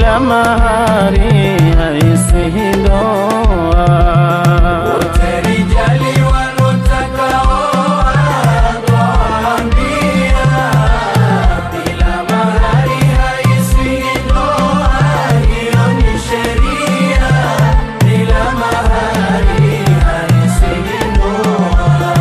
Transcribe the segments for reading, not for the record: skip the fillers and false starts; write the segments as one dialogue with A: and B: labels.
A: bila mahari haisihi ndoa.
B: Wote rijali wanotaka oa twaambia, bila mahari haisihi ndoa, hiyo ni sheria. Bila mahari haisihi ndoa.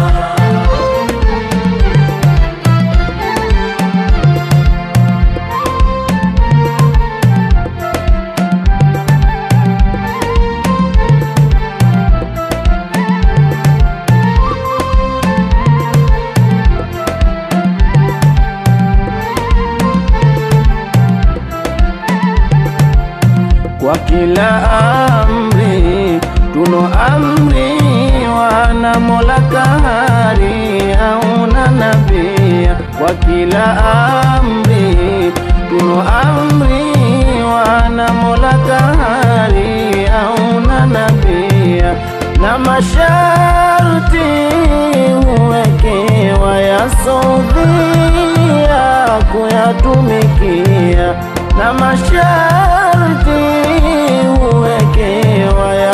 A: Kwa kila amri tunoamriwa na Mola Kahari au na nabia. Kwa kila amri tunoamriwa na Mola Kahari au na nabia, na masharti huwekewa ya sodhia kuyatumikia, na masharti huwekewa ya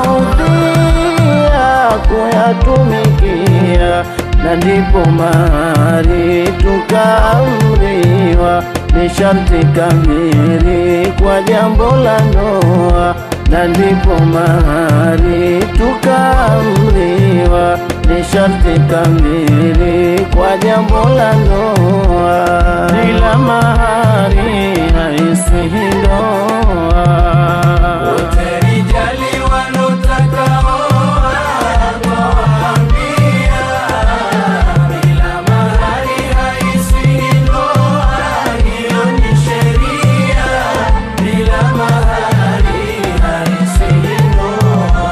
A: saudia kuyatumikia, na ndipo mahari tukaamriwa ni sharti kamili kwa jambo la ndoa, na ndipo mahari tukaamriwa ni sharti kamili kwa jambo la ndoa. Bila mahari haisihi ndoa.
B: Wote rijali wanotaka oa twaambia, bila mahari haisihi ndoa, hiyo ni sheria. Bila mahari haisihi ndoa.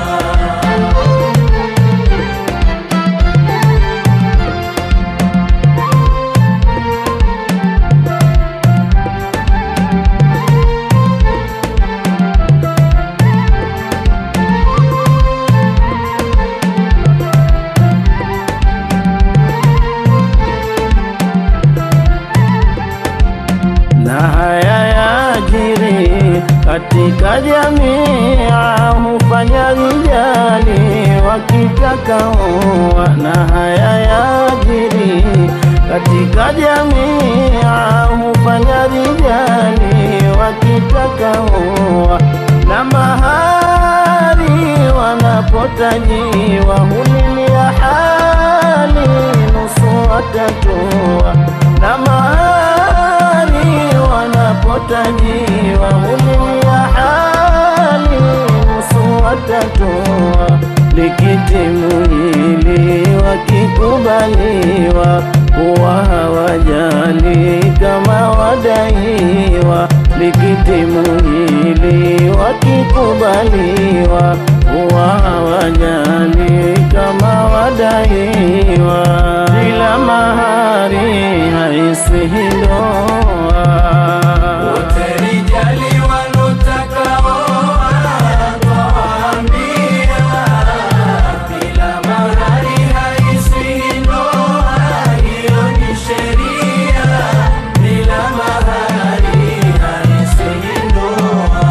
A: Na haya yajiri katika jamii, hufanya rijali wakitaka oa. Na haya yajiri katika jamii, hufanya rijali wakitaka oa. Na mahari wanapotajiwa hulilia hali nusu watatoa. Na mahari wanapotajiwa hulilia hali nusu watatoa. Likitimu hili wakikubaliwa, huwa hawajali kama wadaiwa. Likitimu hili wakikubaliwa, huwa hawajali kama wadaiwa. Bila mahari haisihi ndoa.
B: Wote rijali wanotaka oa twaambia, bila mahari haisihi ndoa, hiyo ni sheria. Bila mahari haisihi ndoa.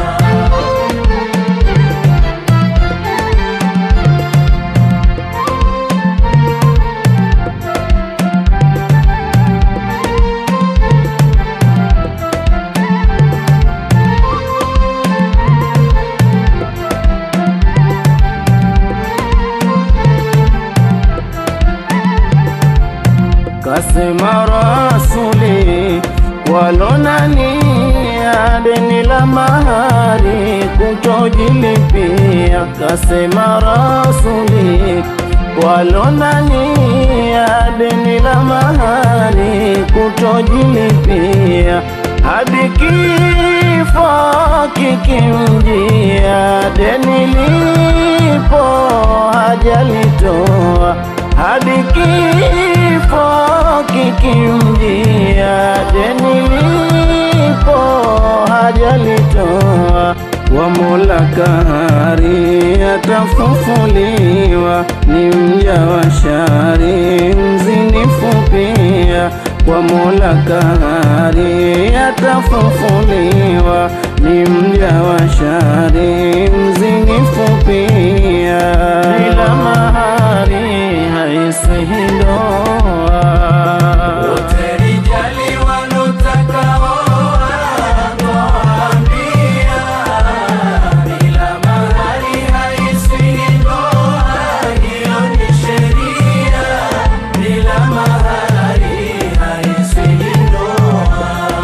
A: Kasema Rasuli walonania deni la mahari kutojilipia. Kasema Rasuli walonania deni la mahari kutojilipia, hadi kifo kikimjia deni lipo hajalitoa. Hadi kifo kikimjia deni lipo hajalitoa. Wa Mola Kahari atafufuliwa, ni mja wa shari mzinifu pia. kwa Mola Kahari atafufuliwa, ni mja wa shari mzinifu pia, bila mahari haisihi ndoa.
B: Wote rijali wanotaka waambia, bila mahari haisihi ndoa, hiyo ni sheria, bila mahari haisihi ndoa.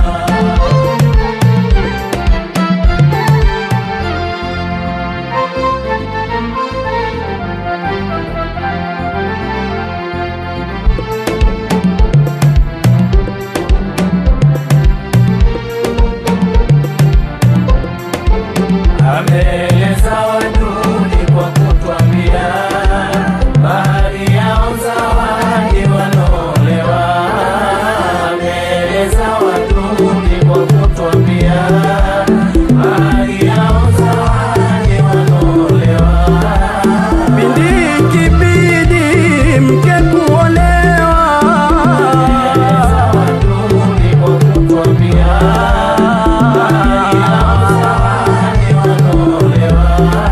B: Ameeleza waduni kwa kutwambia, bahari yao zawadi wanaolewa. Ameeleza waduni kwa kutwambia, bahari yao zawadi wanaolewa.
A: Bindi kibidi mke kuolewa,
B: Ameeleza waduni kwa kutwambia, bahari yao zawadi wanaolewa.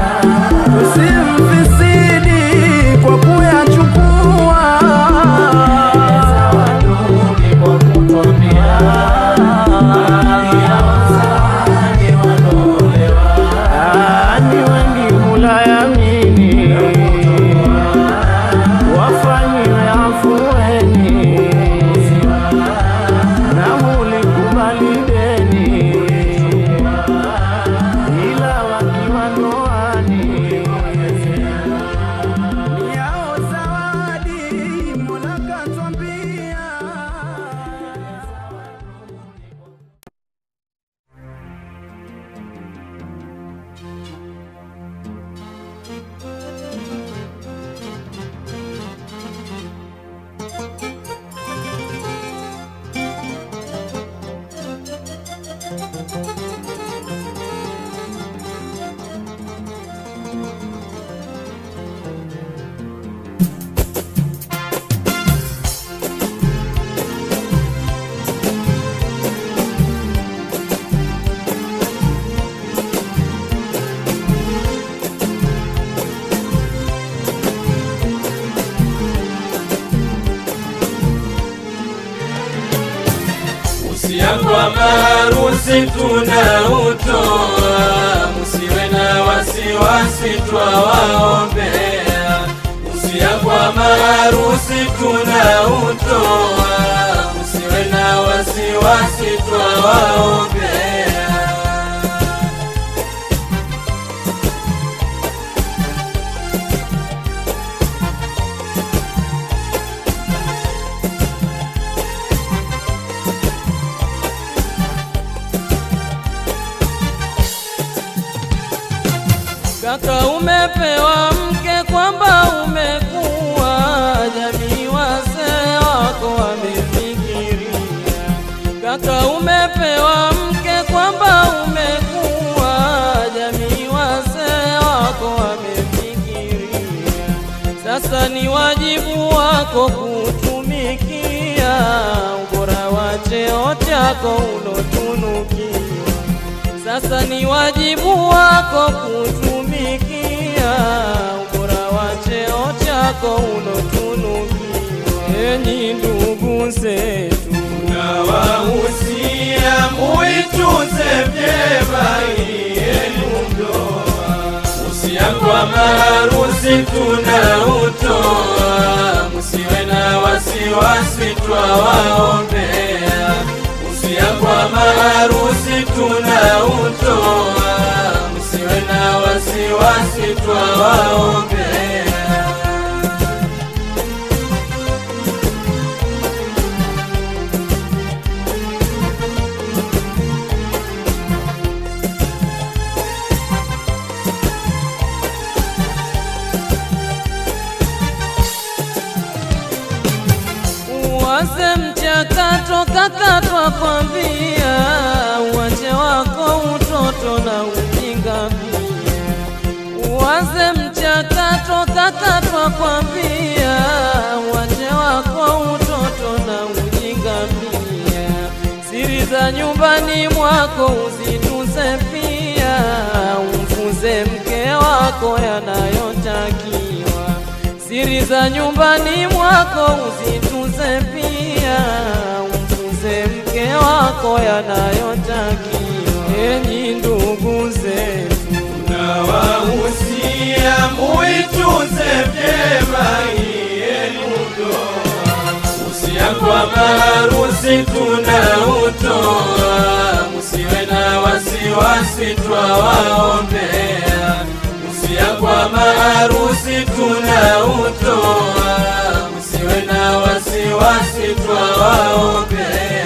A: usimfisidi kwa kuyachukua,
B: Waduni kwa kutwambia, bahari yao zawadi wanaolewa.
A: ni wengi hulayamini, wafanyiwe afueni, na hulikubali deni, ila wakiwa ndoani ni yao zawadi Mola katwambia.
B: Usia kwa maharusi tunautoa, musiwe na wasiwasi twawaombea. Usia kwa maharusi tunautoa, musiwe na wasiwasi twawaombea.
C: Kaka umepewa mke kwamba umekuwa, jamii wazee wako wamefikiria. Kaka umepewa mke kwamba umekuwa, jamii wazee wako wamefikiria. Sasa ni wajibu wako kutumikia, ubora wa cheo chako ulotunukiwa. Sasa ni wajibu wako kutumikia, ubora wa cheo chako ulotunukiwa. Enyi ndugu zetu,
B: Nawahusia muitunze vyema yenu ndoa. Usia kwa maharusi tunautoa, musiwe na wasiwasi twawaombea. Usia kwa maharusi tunautoa, musiwe na wasiwasi twawaombea.
C: uanze mchakato kaka, twakwambia, uache wako utoto na ujinga pia. Uanze mchakato kaka, twakwambia, uache wako utoto na ujinga pia. za nyumbani mwako uzitunze pia, umfunze mke wako yanayotakiwa. Siri za nyumbani mwako uzitunze pia, umfunze mke wako yanayotakiwa. Enyi ndugu zetu,
B: nawahusia muitunze vyema yenu ndoa. Usia kwa maharusi tunautoa, musiwe na wasiwasi twawaombea. Usia kwa maharusi tunautoa, musiwe na wasiwasi twawaombea.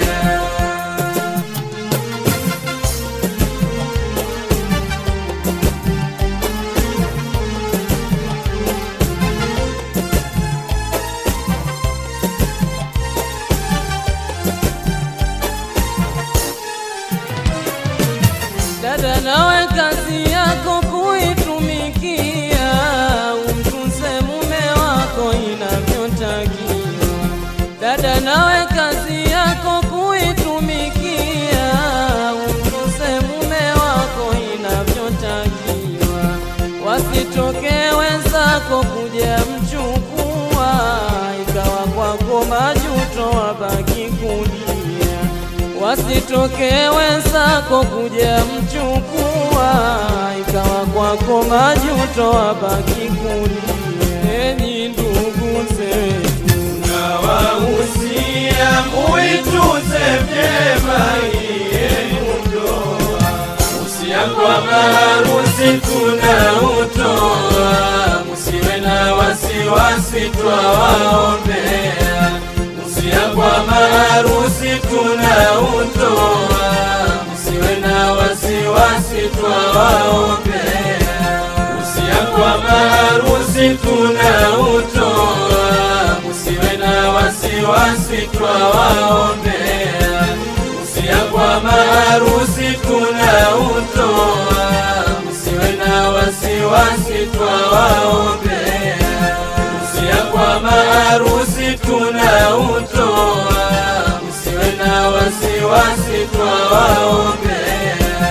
C: Dada, nawe kazi yako kuitumikia, umtunze mume wako inavyotakiwa. Dada, nawe kazi yako kuitumikia, umtunze mume wako inavyotakiwa. Wasitoke wenzako kuja mchukua, ikawa kwako majuto wabaki kulia. Wasitoke wenzako kuja mchukua, ikawa kwako majuto wabaki kulia. Enyi ndugu zetu,
B: nawahusia muitunze vyema yenu ndoa. Usia kwa maharusi tunautoa, musiwe na wasiwasi twawaombea. Usia kwa maharusi tunautoa, musiwe na wasiwasi twawaombea. Usia kwa maharusi tunautoa, musiwe na wasiwasi twawaombea. Usia kwa maharusi tunautoa, musiwe na wasiwasi twawaombea. Usia kwa maharusi tunautoa, musiwe na wasiwasi twawaombea.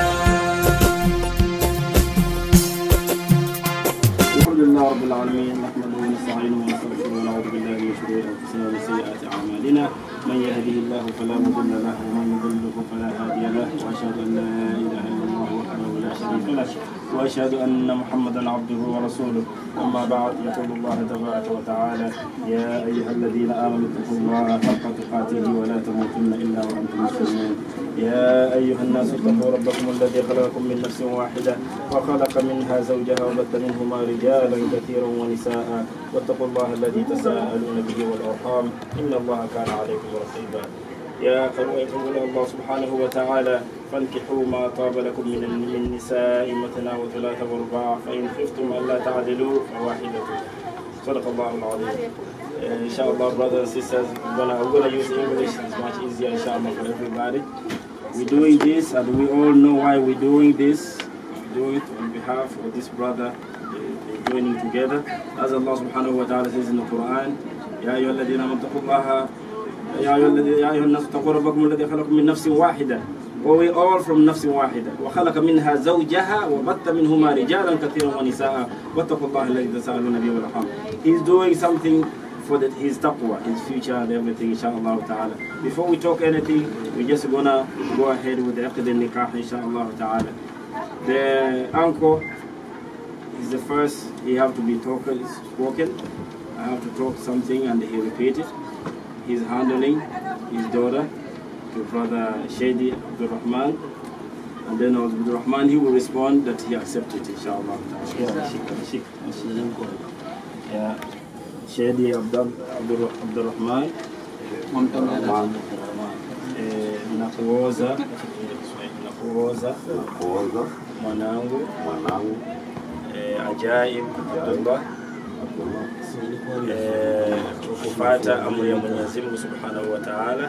D: Alhamdulillah rabbil alamin, nahmaduhu wa nasta'inuhu wa nastaghfiruhu wa na'udhu billahi min shururi anfusina wa min sayyiati a'malina. Man yahdihillahu fala mudilla lahu wa man yudlilhu fala hadiya lahu. Wa ashhadu an la ilaha illallah wahdahu la sharika lahu wa ashhadu anna Muhammadan 'abduhu wa rasuluhu. Amma ba'd, yaqulu Allah tabaraka wa ta'ala: ya ayyuhalladhina amanu ittaqullaha haqqa tuqatih wa la tamutunna illa wa antum muslimun. يا أيها الناس اتقوا ربكم الذي خلقكم من نفس واحدة وخلق منها زوجها وبث منهما رجالا كثيرا ونساء واتقوا الله الذي تساءلون به والأرحام إن الله كان عليكم رقيبا. يا قوم الله سبحانه وتعالى: فانكحوا ما طاب لكم من النساء مثنى وثلاث ورباع فإن خفتم ألا تعدلوا فواحدة. صدق الله العظيم. Inshallah, brothers and sisters, I'm gonna use English. It's much easier, inshallah, for everybody. We're doing this, and we all know why we're doing this. Do it on behalf of this brother. They're joining together. As Allah subhanahu wa ta'ala says in the Quran: يا أيها الذين آمنوا اتقوا الله يا أيها الناس اتقوا ربكم الذي خلقكم من نفس واحدة. We all from نفس واحدة وخلق منها زوجها وبث منهما رجالا كثيرا ونساء واتقوا الله الذي تساءلون به والأرحام. He's doing something for his taqwa, his future and everything, inshallah ta'ala. Before we talk anything, we're just gonna go ahead with the aqd al-nikah, inshallah ta'ala. The uncle is the first, he have to be spoken. I have to talk something and he repeat it. He's handling his daughter to brother Shady Abdul Rahman. And then Abdul Rahman, he will respond that he accepted, inshallah ta'ala. Yeah. Shady Abdul Rahman, nakuoza mwanangu Ajaib Abdullah kufuata amri ya Mwenyezi Mungu Subhanahu wa Ta'ala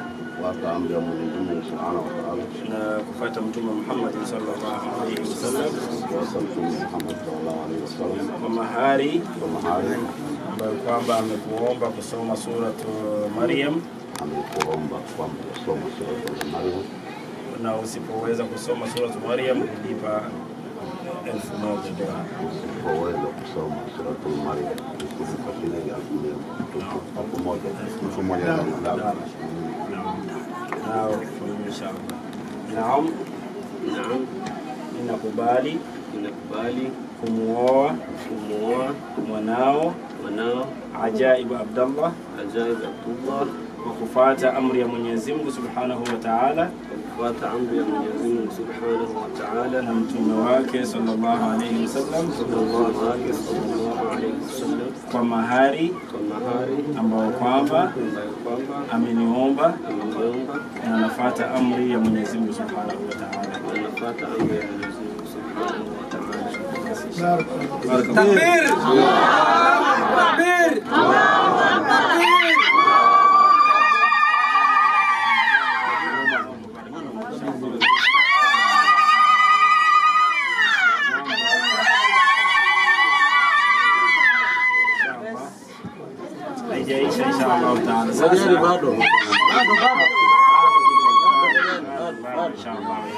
D: na kufuata Mtume Muhammad sallallahu alaihi wasallam kwa mahari ambayo kwamba amekuomba kusoma suratu Maryam na usipoweza kusoma sura Maryam kulipa 1000 dola.
E: Usipoweza kusoma sura Maryam kulipa shilingi 1000.
D: Nao inshallah. Naam. Ninakubali kumuoa mwanao Ajaib Abdullah kwa kufuata amri ya Mwenyezi Mungu Subhanahu wa Ta'ala, na mtume wake sallallahu alayhi wasallam kwa mahari ambao kwamba ameniomba na anafuata amri ya Mwenyezi Mungu Subhanahu wa Ta'ala.
B: Takbir! Takbir!
D: Haijaisha inshallah taala. Sasa bado inshallah.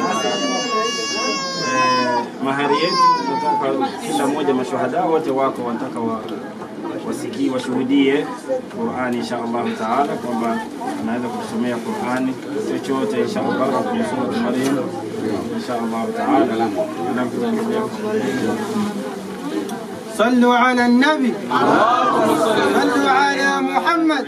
D: Mahari yetu tunataka kila mmoja mashuhada wote wako wanataka wasikie washuhudie Qur'ani inshallah taala, kwamba anaweza kusomea Qur'ani chochote inshallah kwa sura Maryam inshallah taala.
B: صلوا على النبي صلوا على محمد.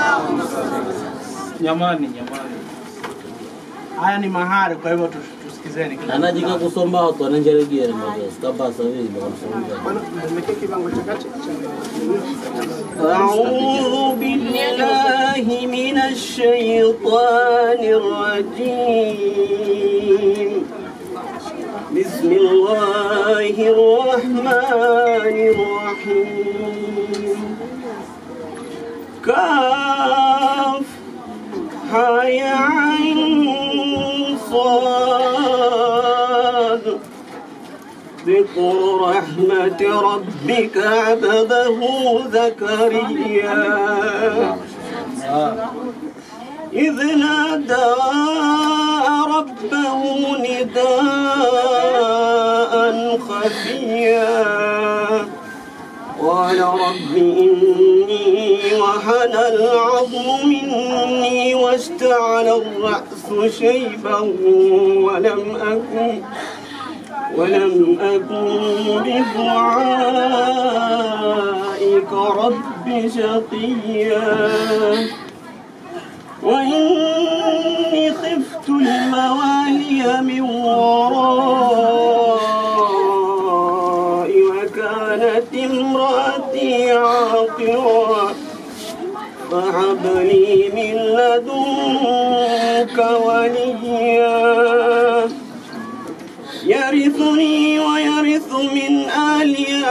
B: Jamani, haya ni mahari, kwa hivyo tusikizeni.
A: Anajika kusoma watu wananjerejea na mambo stabasa wewe
F: أعوذ بالله من الشيطان الرجيم. بسم الله الرحمن الرحيم. كاف يا عين صاد. ذكر رحمة ربك عبده زكريا إذ نادى ربه نداء خفيا قال رب إني وهن العظم مني واشتعل الرأس شيبا ولم أكن بدعائك رب شقيا وإني خفت الموالي من ورائي وكانت امرأتي عاقرا فهب لي من لدنك وليا يرثني ويرث من آل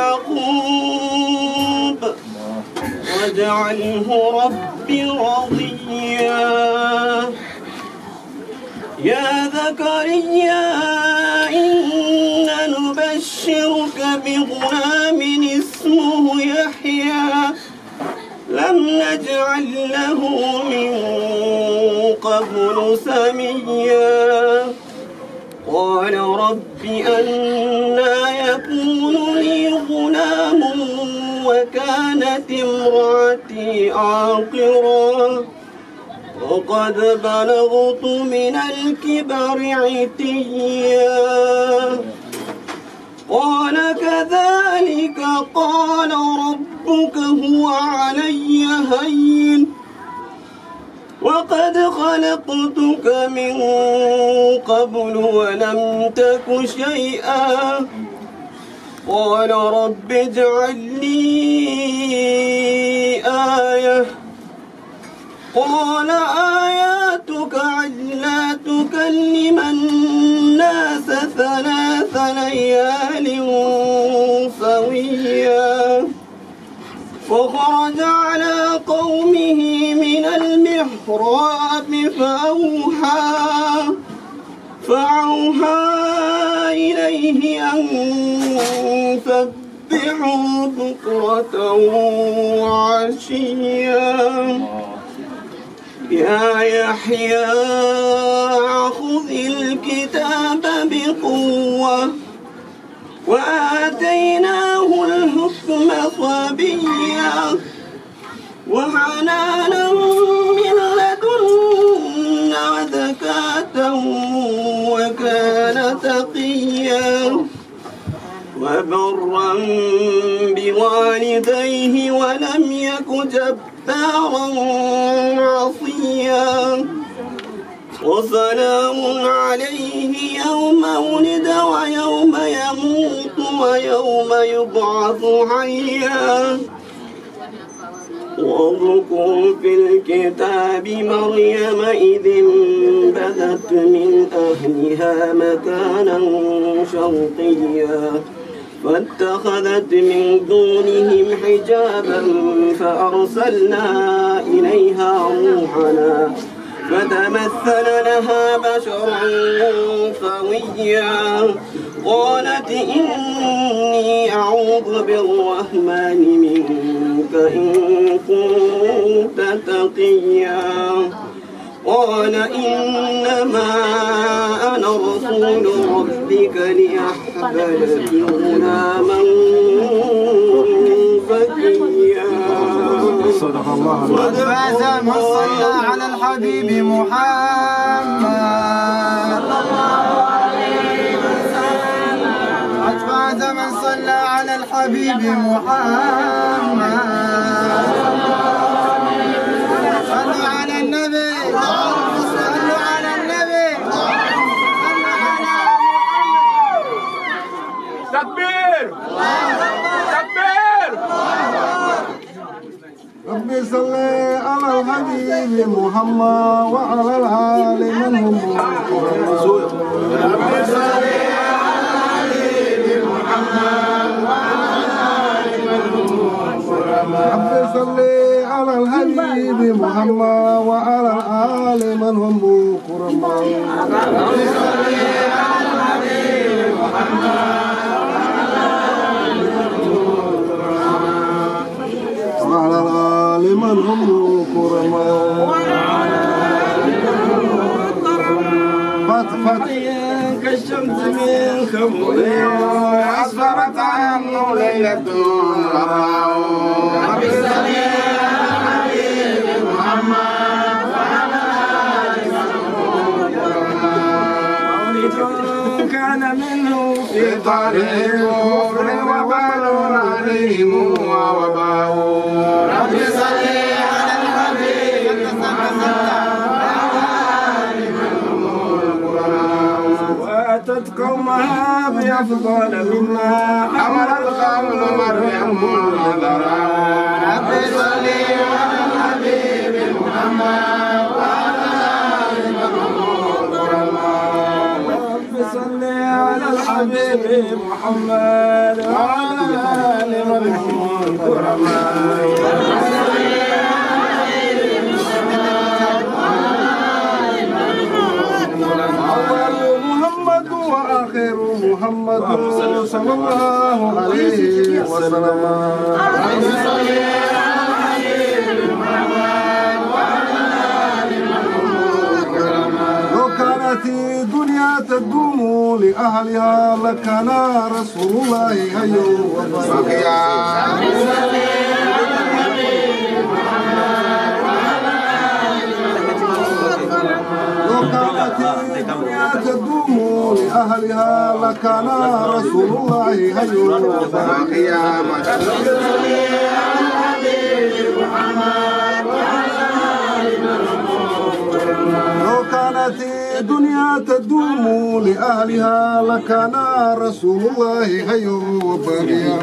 F: يعقوب واجعله ربي رضيا يا زكريا إنا نبشرك بغلام اسمه يحيى لم نجعل له من قبل سميا قال رب أنى يكون لي غلام وكانت امرأتي عاقرا وقد بلغت من الكبر عتيا قال كذلك قال ربك هو علي هين وقد خلقتك من قبل ولم تك شيئا قال رب اجعل لي آية قال آياتك ألا تكلم الناس 3 ليال سويا فخرج على قومه من المحراب فأوحى إليه أن سبحوا بكرة وعشيا يا يحيى خذ الكتاب بقوة وآتيناه الحكم صبيا وحنانا من لدنا وزكاة وكان تقيا وبرا بوالديه ولم يك جبارا عصيا وسلام عليه يوم ولد ويوم يموت ويوم يبعث حيا واذكر في الكتاب مريم إذ انبذت من أهلها مكانا شرقيا فاتخذت من دونهم حجابا فأرسلنا إليها روحنا فتمثل لها بشرا سويا قالت إني أعوذ بالرحمن منك إن كنت تقيا قال إنما أنا رسول ربك لأحب لك غلاما زكيا
A: صدق الله.
B: قد فاز من صلى على الحبيب محمد قد فاز من صلى على الحبيب محمد صلوا على النبي صلوا على النبي
F: تكبير تكبير
A: ربي صل على الحبيب محمد وعلى الآل من هم ربي صل على الحبيب محمد وعلى الآل من هم ربي صل على الحبيب محمد وعلى الآل من هم كرما ربي صل على الحبيب محمد وعلى الآل من هم كرما فات
F: كالشمس من خمرها أسفرت عنه ليلة الغراء ربي صل على الحبيب محمد وعلى آله وصحبه كان منه في طريق الكفر وبال عليهم ووباء ربي صل على الحبيب وأتت قومها بأفضل مما حملت قوم مريم العذراء ربي صل على الحبيب محمد وعلى آل محمود ربي صل على الحبيب محمد وعلى آل محمود
A: وآخر محمد صلى الله عليه وسلم لو كانت الدنيا تدوم لأهلها لكان رسول الله هيو وبقيا لو كانت الدنيا تدوم لأهلها لكان رسول الله هيو وبقيا لو كانت الدنيا تدوم لأهلها لكان رسول الله هيو وبقيا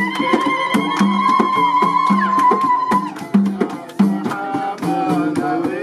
F: محمد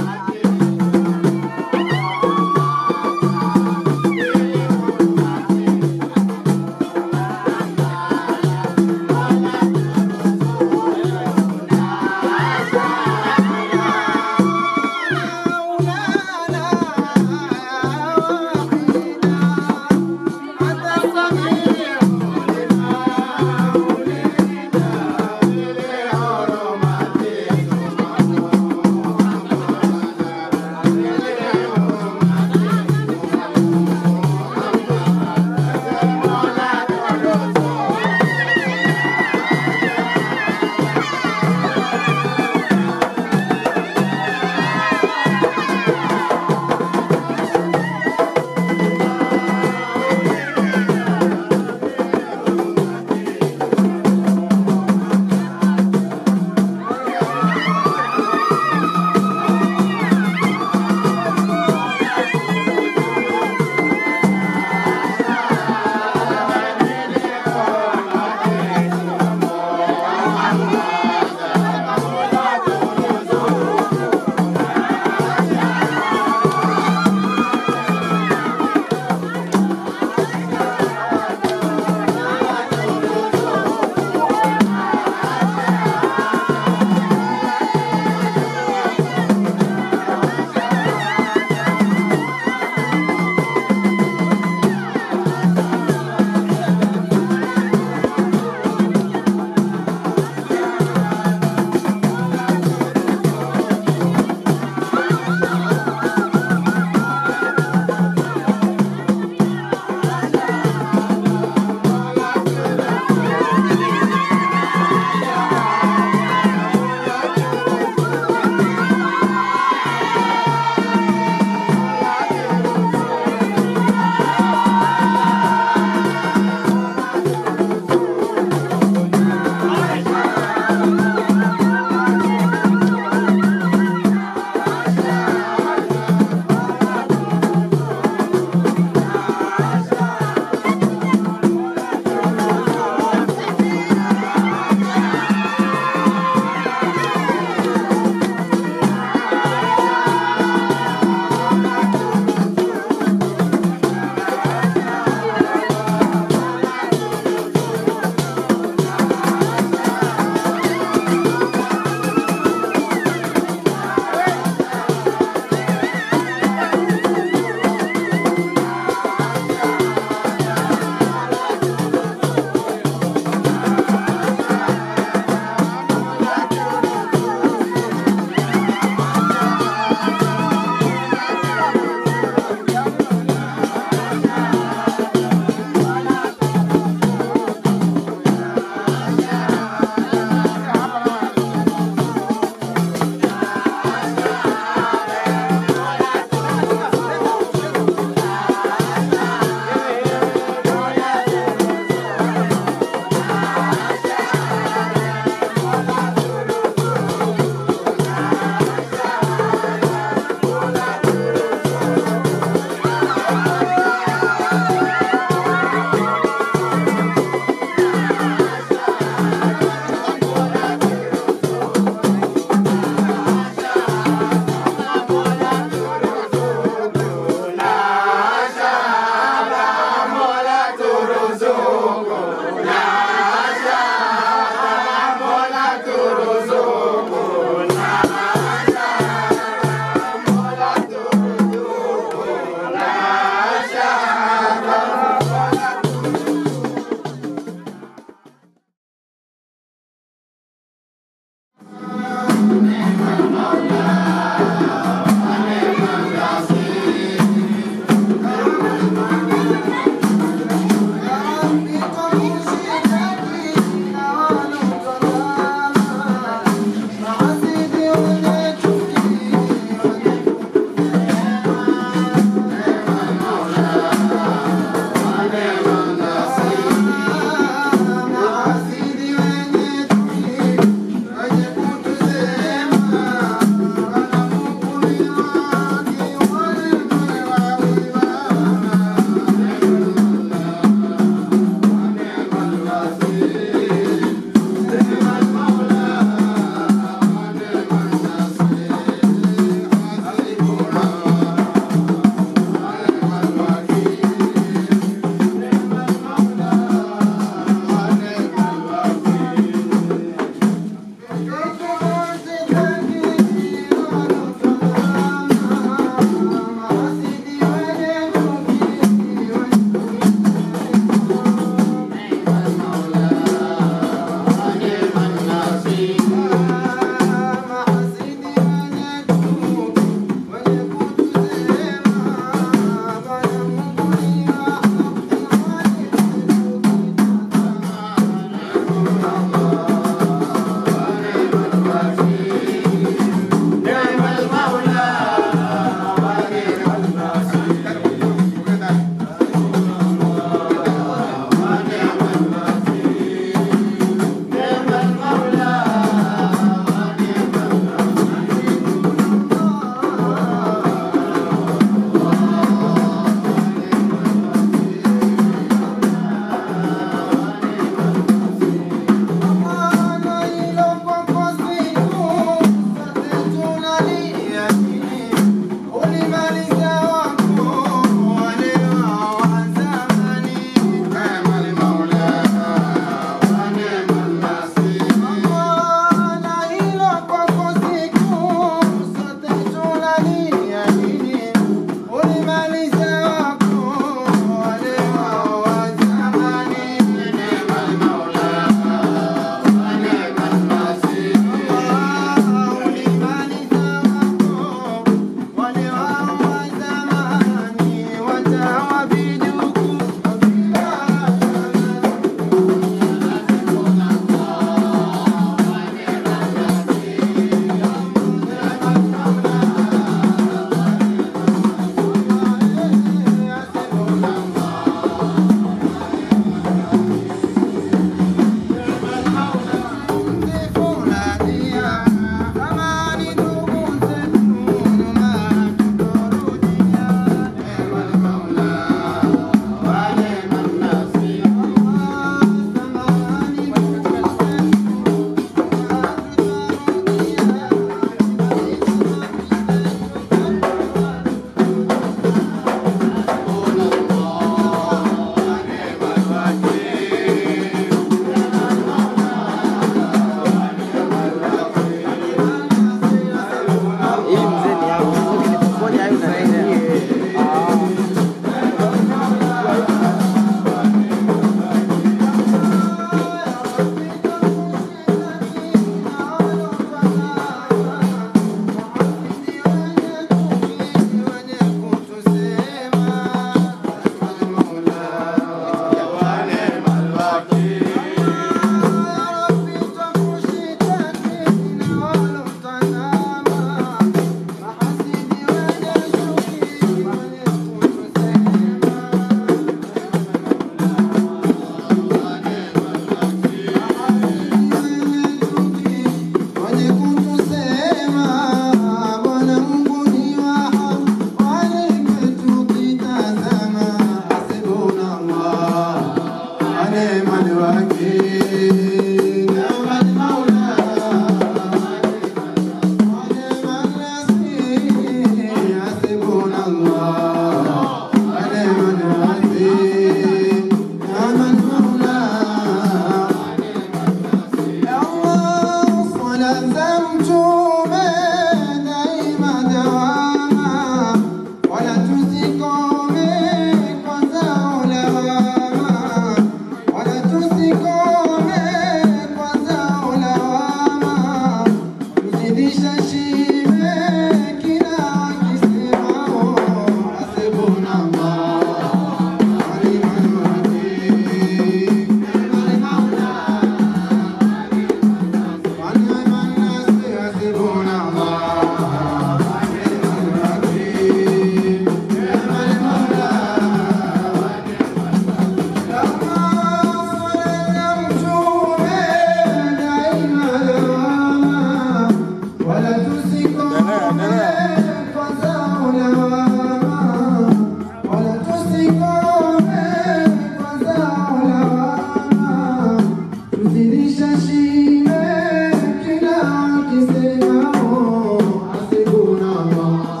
B: shime kila akisema hasibuna Allah.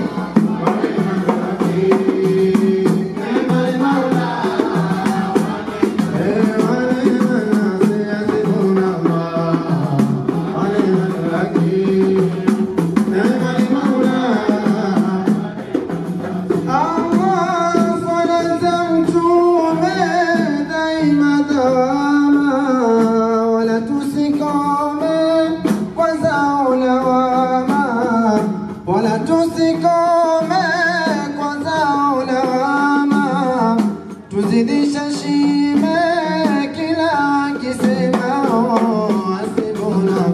B: Tuzidisha shime kila akisema hasibuna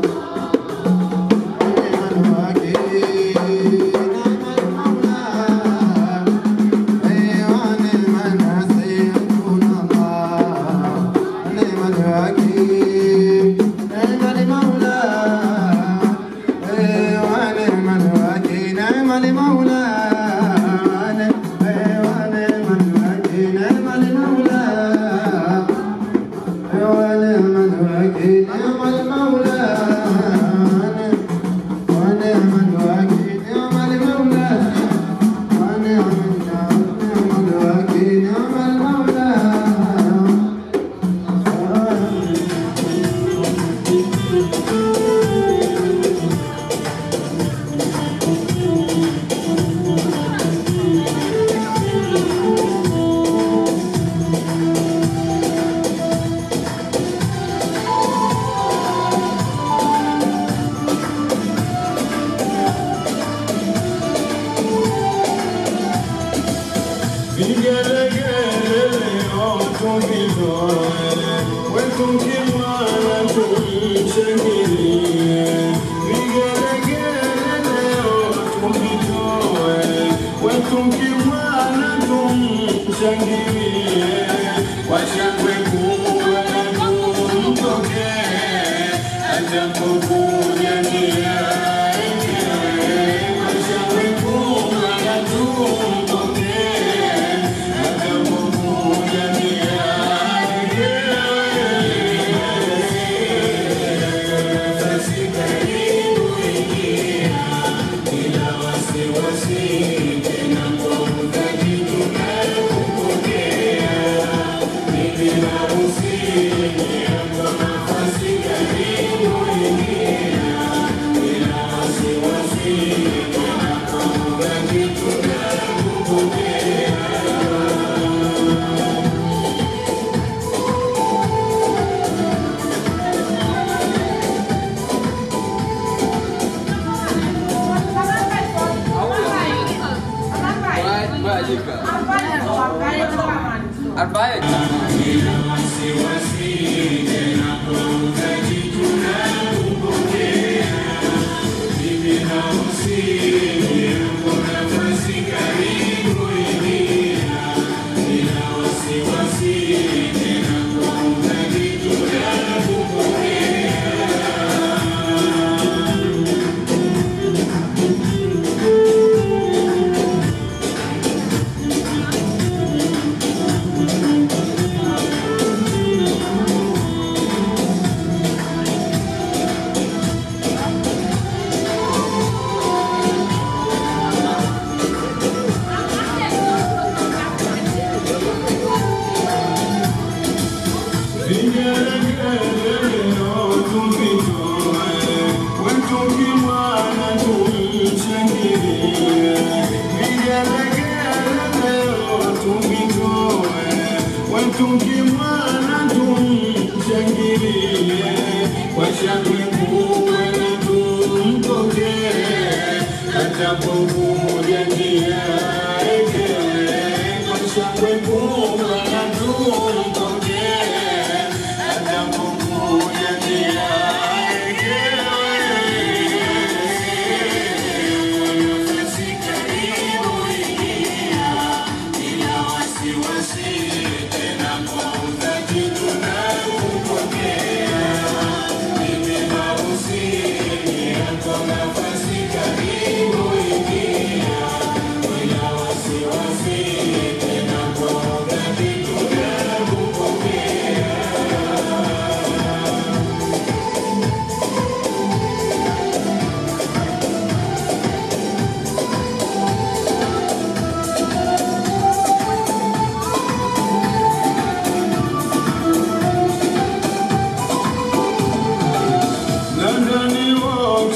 F: Nafasi karibu ingia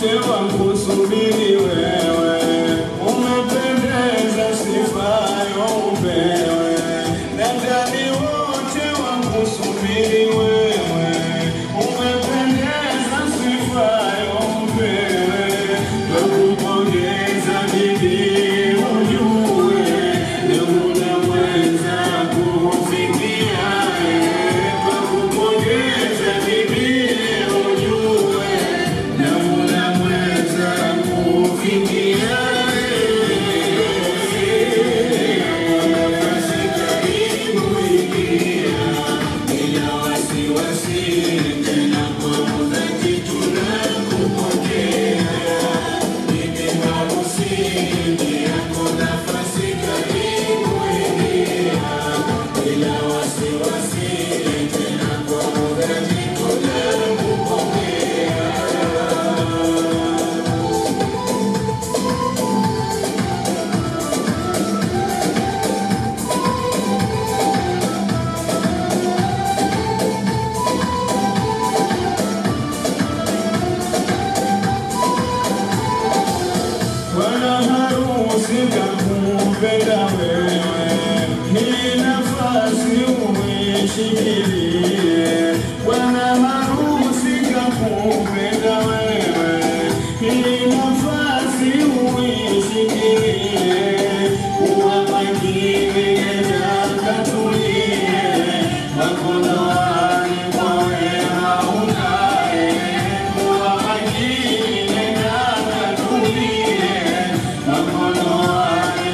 F: wote wakusubiri wewe, umependeza sifayo upewe. Dada wote wakusubiri wewe, umependeza sifayo upewe. Nakupongeza bibi ujue, leo unaweza kufikia. Nakupongeza bibi ujue, leo unaweza kufikia. Kupenda wewe, hii nafasi uishikilie. Bwana harusi kakupenda wewe, hii nafasi uishikilie. Kuwa makini nataka tulie, makondoani kwa wema ukae. Kuwa makini nataka tulie, makondoani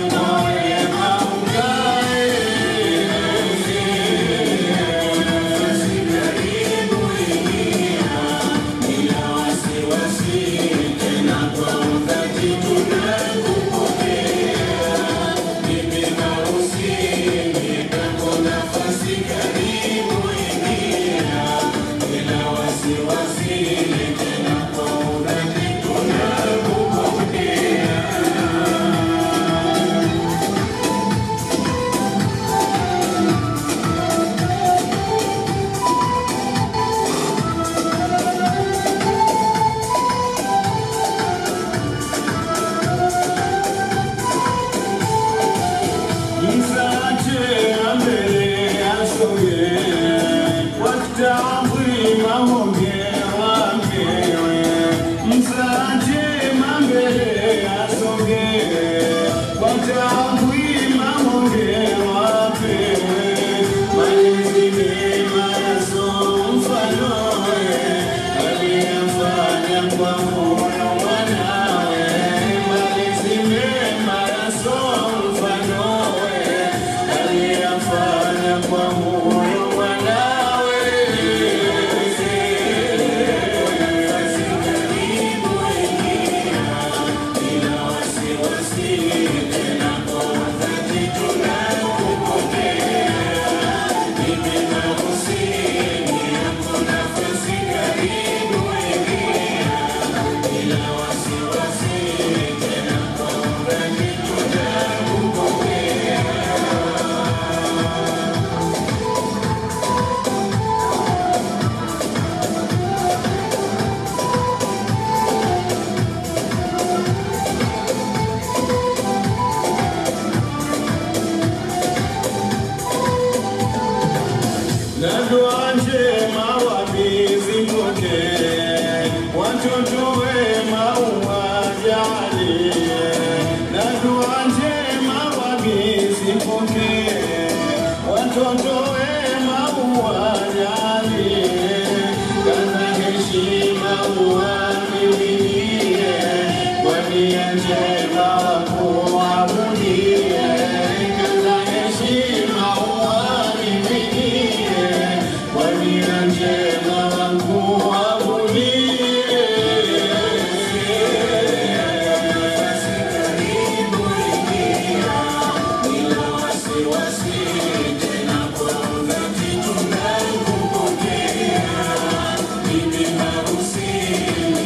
G: Bibi harusi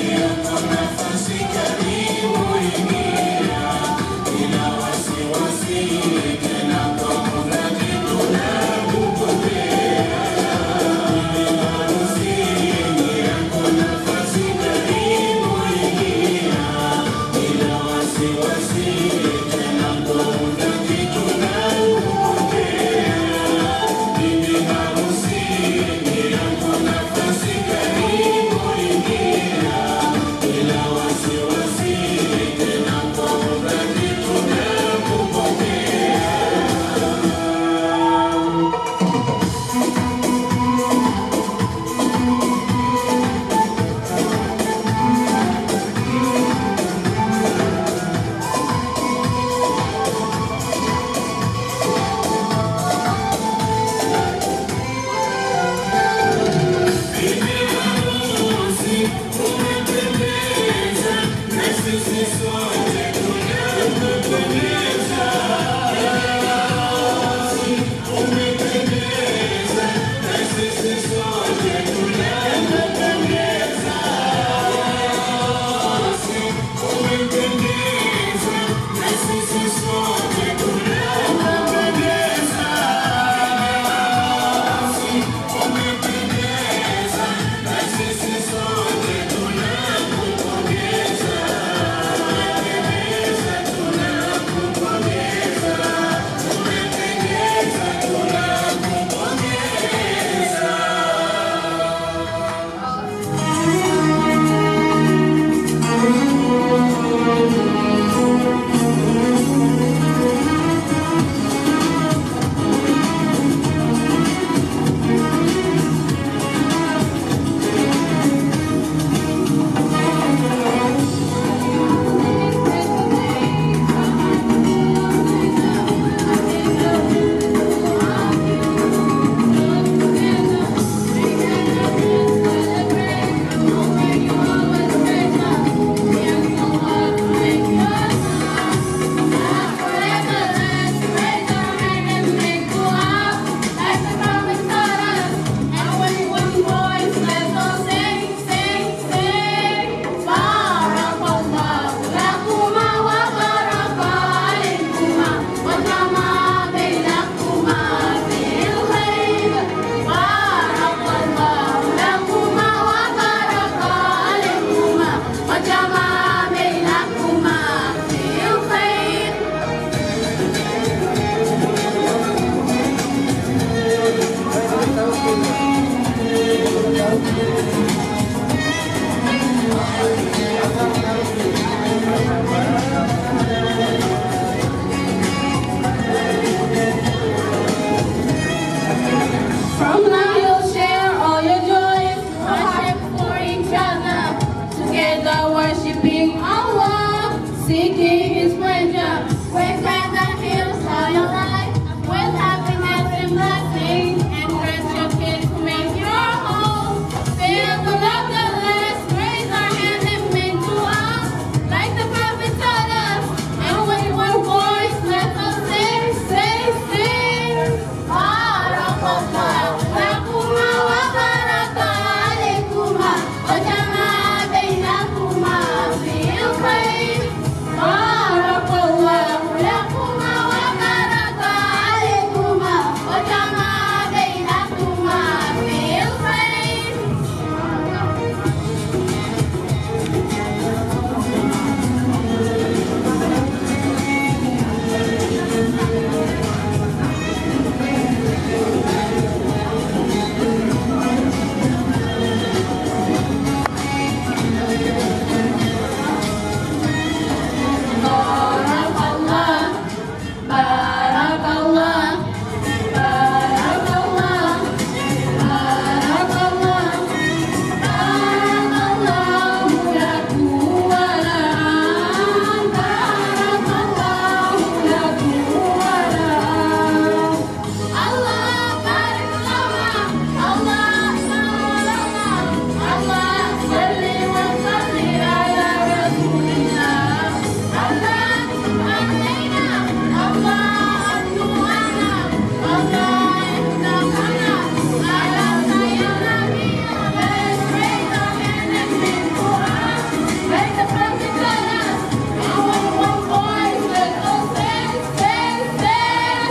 G: together worshiping Allah, seeking His pleasure. We're glad that He'll start your life with happiness and blessings, and grant your kids to make your home filled with love that lasts. Raise our hands and make dua, like the Prophet taught us. And when we're boys, let us sing, sing, sing. Barakallah, lakuma wa baraka alaykuma, wa jama'a bainakuma fil khair. Barakallah, lakuma wa baraka alaykuma, wa jama'a bainakuma fil khair. Barakallah, barakallah, barakallah, barakallah, barakallahu lakum wa la'an, barakallahu lakum wa la'an. Allah barik lana, Allah salama, Allah salli wa salli ala rasulillah. Allah alaina, Allah annuana, Allah ihdana, ala sayyidina. Let's raise our hand and sing Quran, like the Prophet taught us. And when one voice, let's all sing, sing, sing.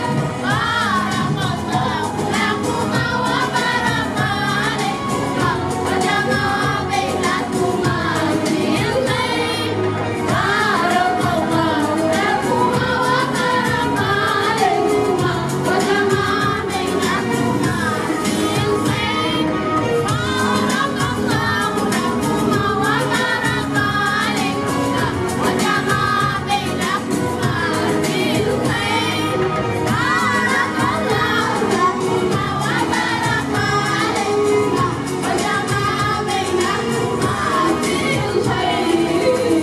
G: Barakallah, lakuma wa baraka alaykuma, wa jama'a bainakuma fil khair. Barakallah, lakuma wa baraka alaykuma, wa jama'a bainakuma fil khair. Barakallah, lakuma wa baraka alaykuma, wa jama'a bainakuma fil khair. Barakallah, lakuma wa baraka alaykuma, wa jama'a bainakuma fil khair.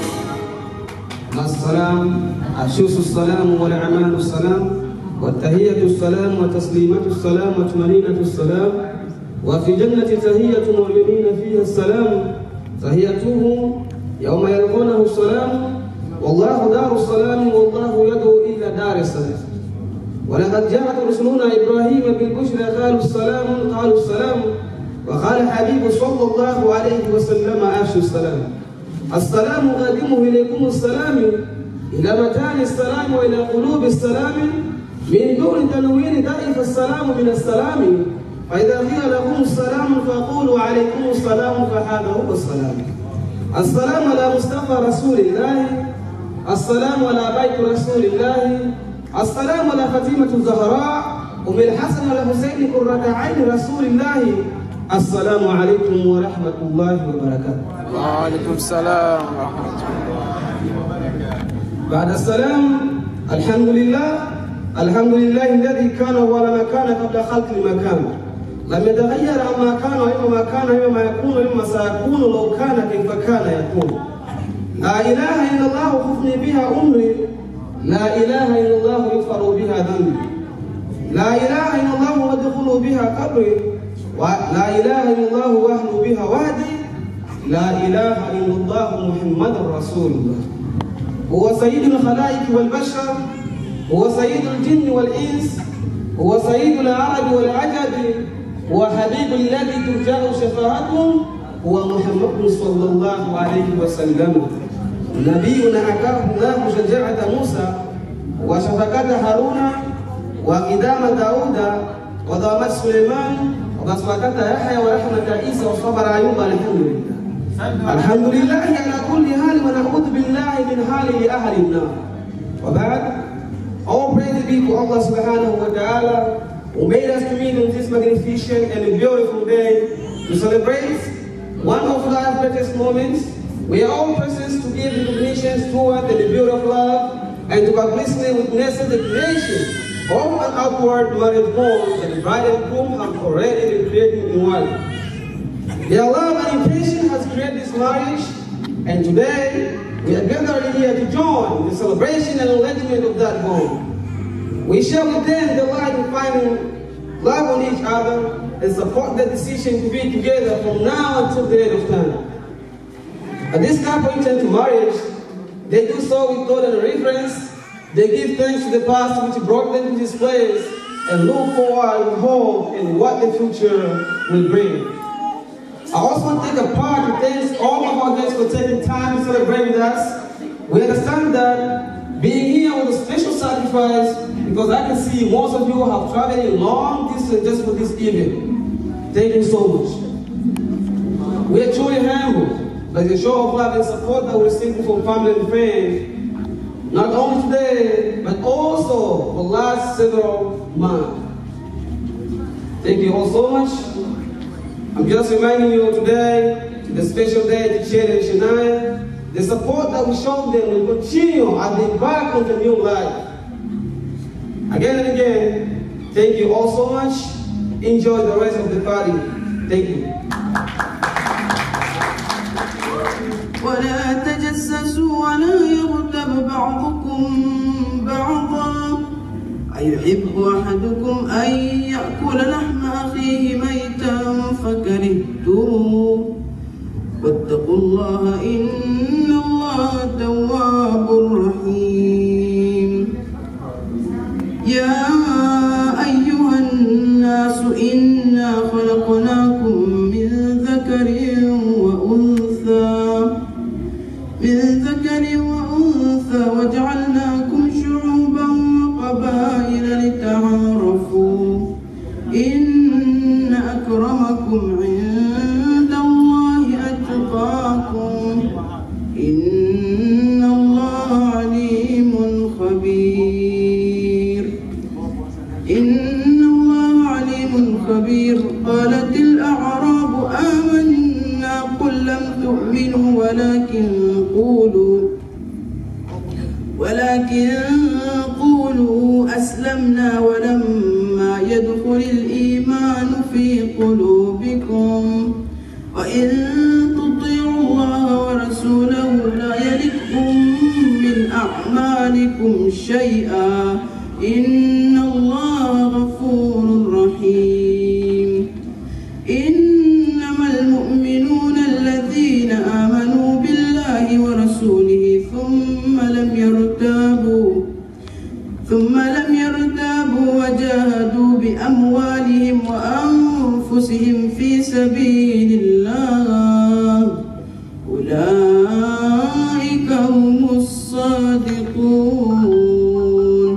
H: السلام أشوس السلام والأعمال السلام والتهية السلام وتسليمة السلام وتمنينة السلام وفي جنة تهية مؤمنين فيها السلام تهيته يوم يلقونه السلام والله دار السلام والله يدعو إلى دار السلام. ولقد جاءت رسلنا إبراهيم بالبشرى قالوا السلام وقال حبيب صلى الله عليه وسلم أفشوا السلام. السلام قادمه إليكم السلام إلى مكان السلام وإلى قلوب السلام من دون تنوين ضعف السلام من السلام. فإذا قيل لكم السلام فقولوا عليكم السلام فهذا هو السلام. السلام على مصطفى رسول الله، السلام على بيت رسول الله، السلام على فاطمة الزهراء أم الحسن والحسين قرة عين رسول الله. السلام عليكم ورحمة الله وبركاته.
A: وعليكم السلام ورحمة الله وبركاته.
H: بعد السلام الحمد لله الذي كان ولما كان قبل خلق المكان، لم يتغير عما كان وإما كان وإما يكون وإما سيكون لو كان كيف كان يكون. لا إله إلا الله خفني بها أمري، لا إله إلا الله يغفر بها ذنبي، لا إله إلا الله وادخل بها قبري، لا إله إلا الله واهل بها وحدي، لا إله إلا الله محمد رسول الله. هو سيد الخلائق والبشر، هو سيد الجن والإنس، هو سيد العرب والعجب، هو حبيب الذي ترجع شفاعتهم، هو محمد صلى الله عليه وسلم. نبينا حكاه الله شجاعة موسى وشفقة هارون وقدام داود وضامة سليمان وبصمة يحيى ورحمة عيسى وصبر أيوب. الحمد لله على كل حال ونعوذ بالله من حال أهل النار. وبعد, all praise be to Allah subhanahu wa ta'ala who made us to meet on this magnificent and beautiful day to celebrate one of life's greatest moments. We are all persons to give recognition toward the beauty of love and to publicly witness the creation of an outward marriage bond that the bride and groom have already been created in one. Their love and intention has created this marriage And today, we are gathered here to join the celebration and enlargement of that bond. We share with them the light of finding love on each other and support their decision to be together from now until the end of time. At this couple intend to marriage, they do so with God and reverence. They give thanks to the past which brought them to this place and look forward with hope in what the future will bring. I also want to take a part to thank all of our guests for taking time to celebrate with us. We understand that being here was a special sacrifice because I can see most of you have traveled a long distance just for this event. Thank you so much. We are truly humbled by the show of love and support that we receive from family and friends, not only today, but also for the last several months. Thank you all so much. I'm just reminding you today, the special day to Chen and Shania, the support that we showed them will continue as they embark on the new life. Again and again, thank you all so much. Enjoy the rest of the party. Thank you.
I: ولا تجسسوا ولا يغتب بعضكم بعضا أيحب أحدكم أن يأكل لحم أخيه ميتا فكرهتموه واتقوا الله إن الله تواب رحيم. يا أيها الناس إنا خلقناكم من ذكر وأنثى وجعلناكم شعوبا وقبائل لتعارفوا إن أكرمكم عند الله أتقاكم إن الله عليم خبير. إن الله عليم خبير. قالت الأعراب آمنا قل لم تؤمنوا ولكن قولوا أسلمنا ولما يدخل الإيمان في قلوبكم وإن تطيعوا الله ورسوله لا يلدكم من أعمالكم شيئا إن الله غفور رحيم. إنما المؤمنون الذين آمنوا بالله ورسوله ثم لم يرتابوا وجاهدوا بأموالهم وأنفسهم في سبيل الله أولئك هم الصادقون.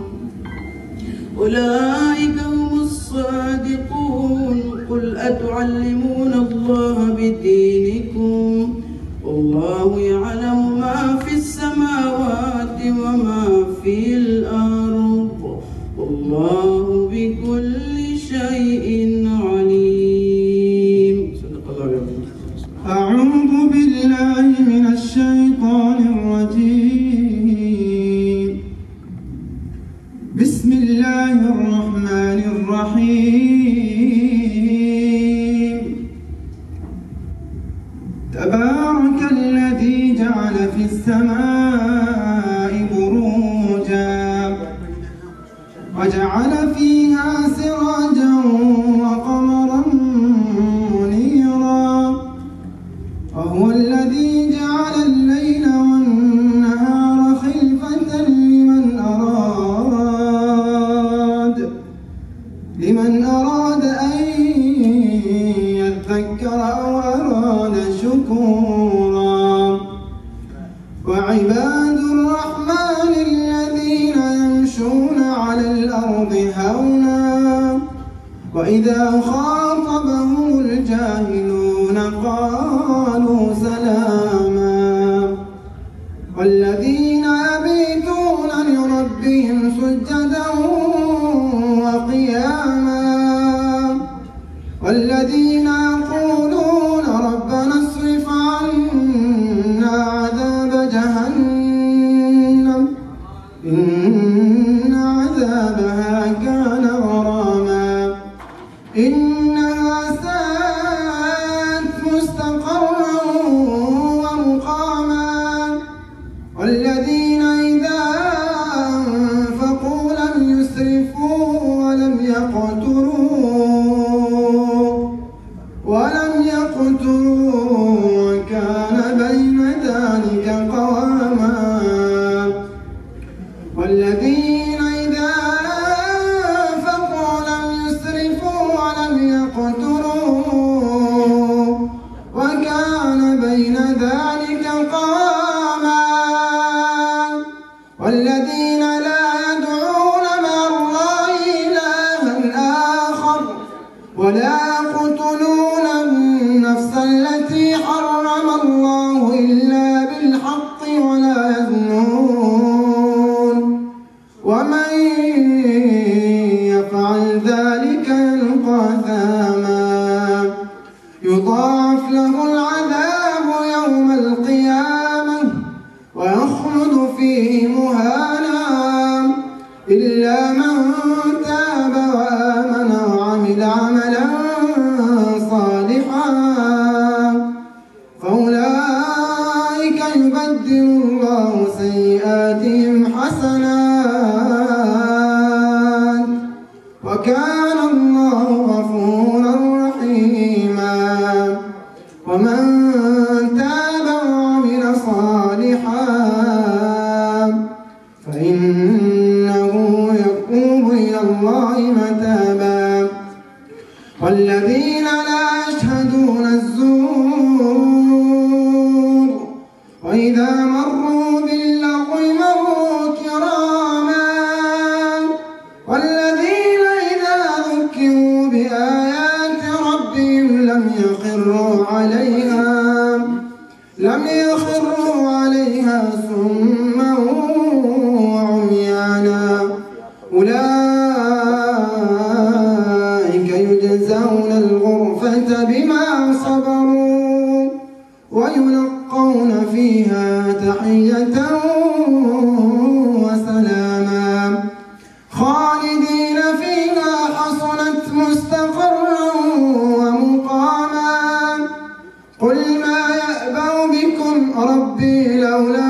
I: قل أتعلمون الله بدينكم والله يعلم ما في السماوات وما في الأرض والله بكل شيء عليم.
B: أعوذ بالله من الشيطان الرجيم. بسم الله الرحمن الرحيم. تبارك الذي جعل في السماء بروجا وجعل فيها سراجا وقمرا منيرا وهو الذي جعل الليل والنهار خلفة لمن أراد أن يذكر أو أراد شكورا. وعباد الرحمن الذين يمشون على الأرض هونا وإذا خاطبهم الجاهلون قالوا سلاما. والذين يبيتون لربهم سجدا وقياما والذين يقولون ربنا اصرف عنا عذاب جهنم إن عذابها كان غراما إنها ساءت مستقرا قواما والذين لا يدعون مع الله إلها آخر ولا يقتلون النفس التي حرم الله إلا بالحق ولا يزنون ومن يفعل ذلك يلقى أثاما يضاعف له العذاب يوم القيامة ويخلد فيه مهانا إلا من تاب وآمن وعمل عملا صالحا فأولئك يبدل الله سيئاتهم حسنات وكان الله غفورا رحيما ومن تاب وعمل صالحا فإنه يتوب إلى الله متابا والذين لا يشهدون الزور وإذا مروا باللغو مروا كراما والذين إذا ذكروا بآيات ربهم لم يخروا عليها سما وعميانا أولئك يجزون الغرفة بما صبروا ويلقون فيها تحية وسلاما خالدين فيها حسنت مستقرا ومقاما قل ما يأبأ بكم ربي لولا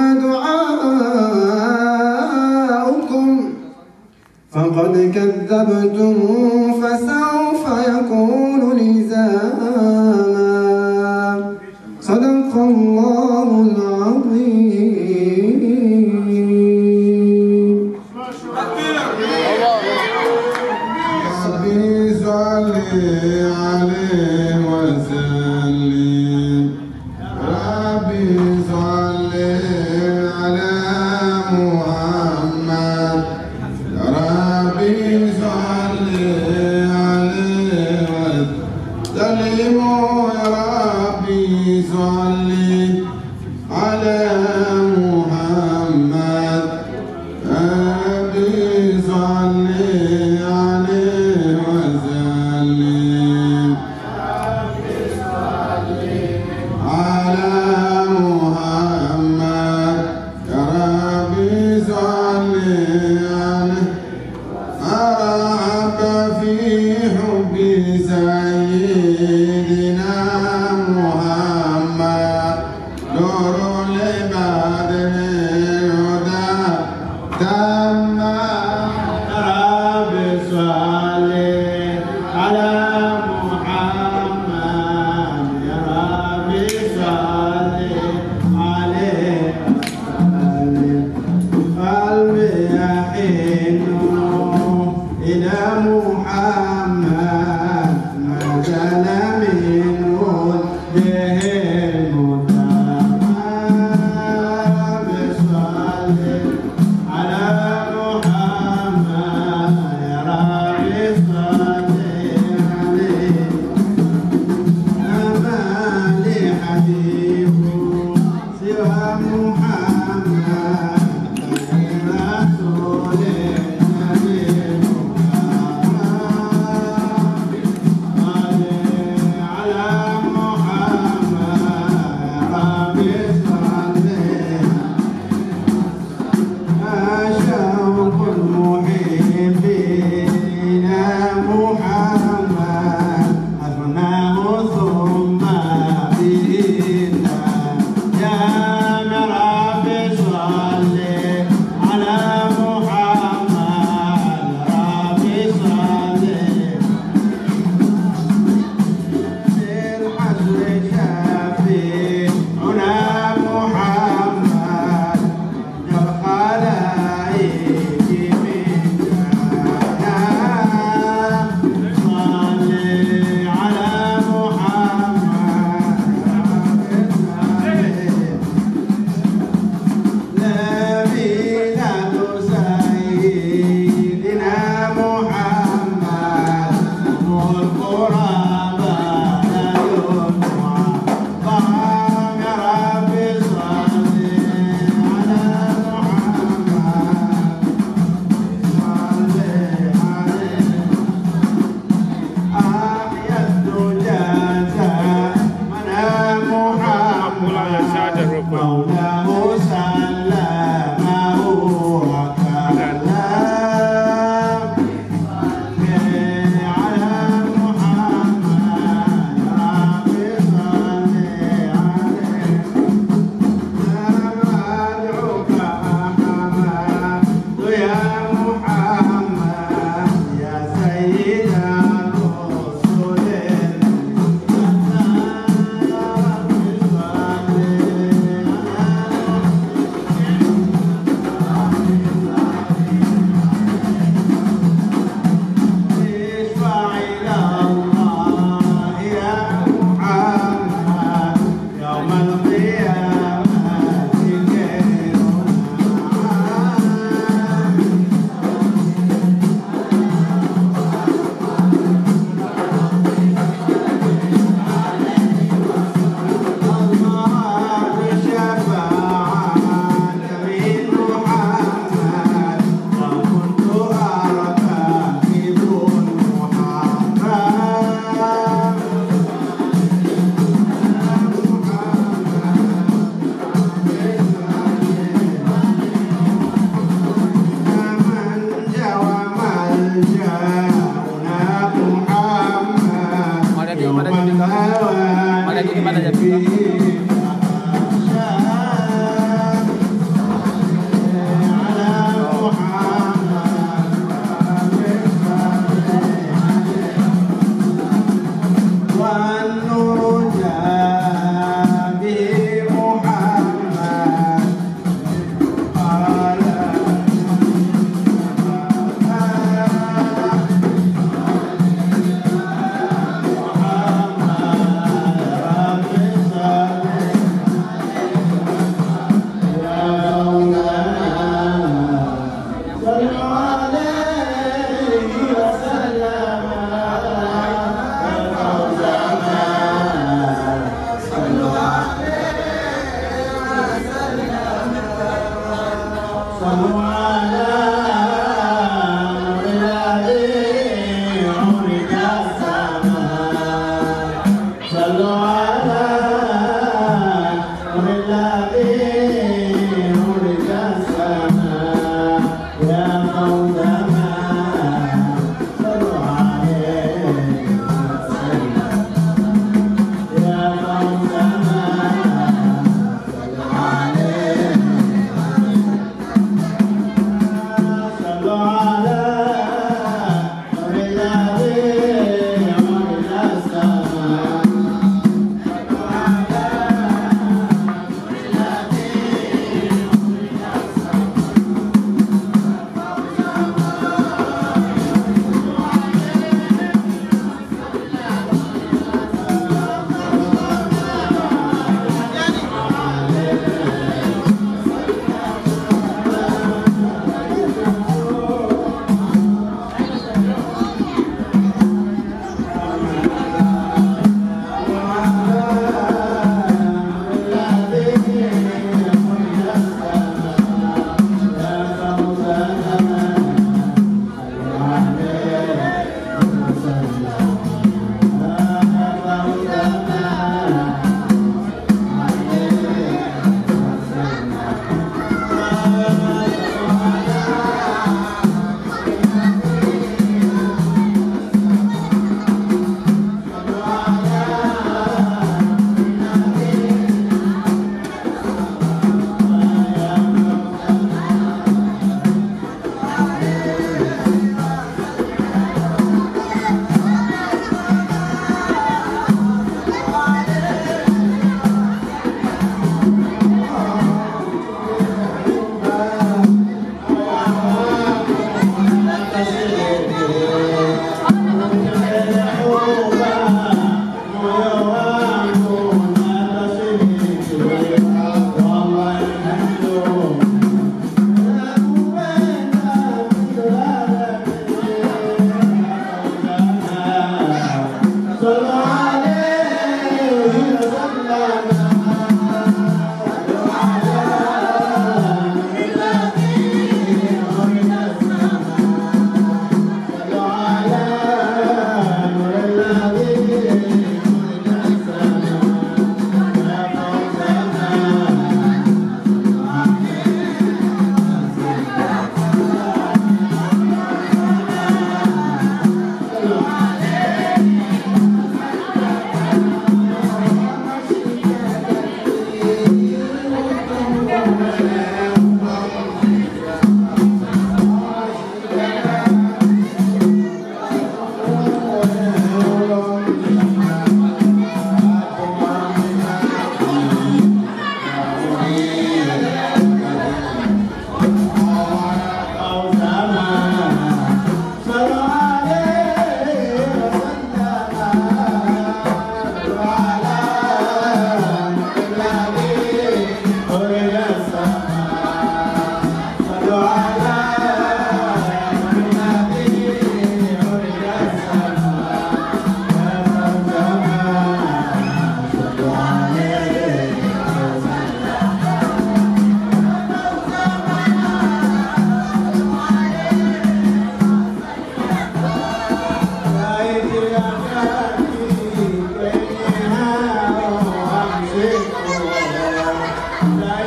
B: دعاؤكم فقد كذبتم فسوف يكون لزاما صدق الله العظيم.
F: ربي صل عليه وسلم ربي صل على محمد ربي صل عليه وسلم يا ربي صل على محمد ربي صل عليه وسلم على محمد يا ربي صل عليه أرحب في حب سيدنا محمد نور لبدر الهدى تم ربي صل على محمد يا ربي صل عليه قلبي يحن إلى محمد ما كان منه به المتعب صل على محمد يا ربي صل عليه أما لي حبيب سوى محمد رسول النبي على محمد ربي صل شوق المحبين محمد أثناه ثم بنا يا مرحبا مولاه سلمه وكلم على محمد رب صل عليه أدعوك أحمد يا محمد يا سيد الرسل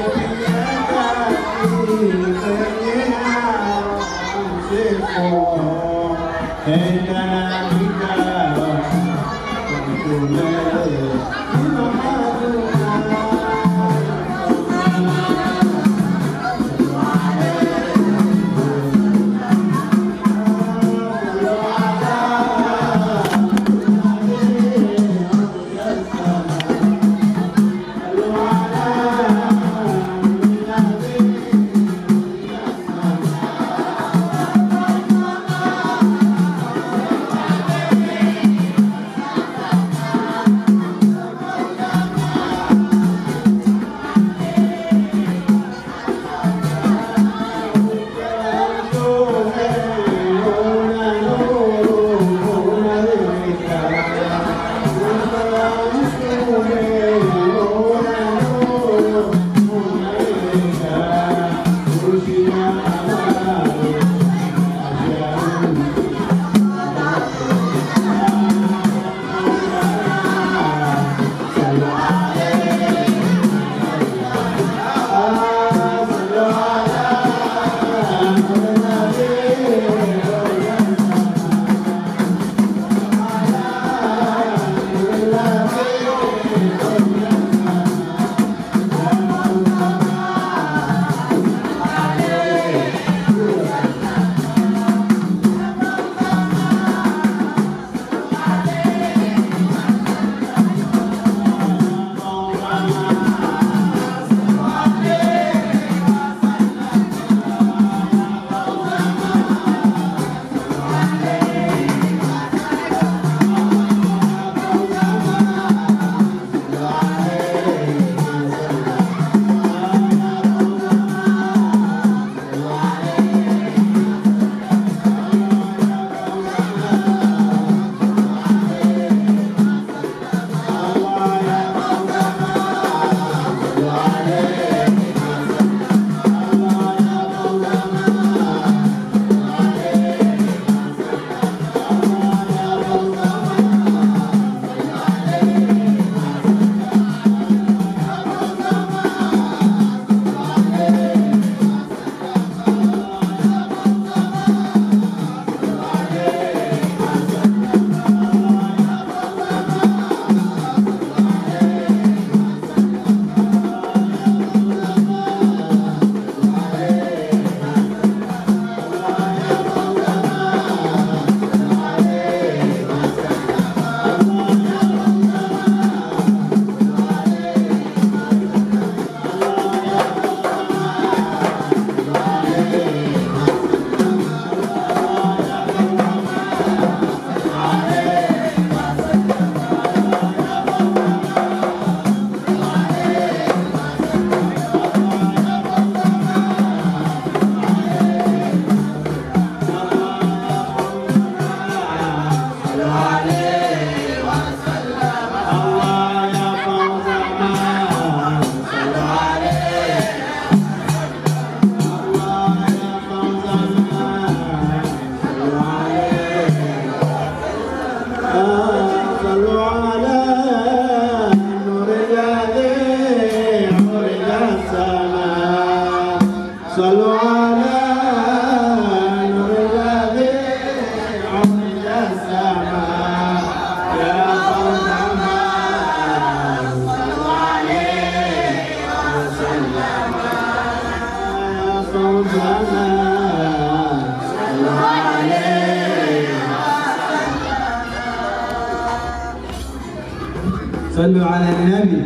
F: صلوا على النبي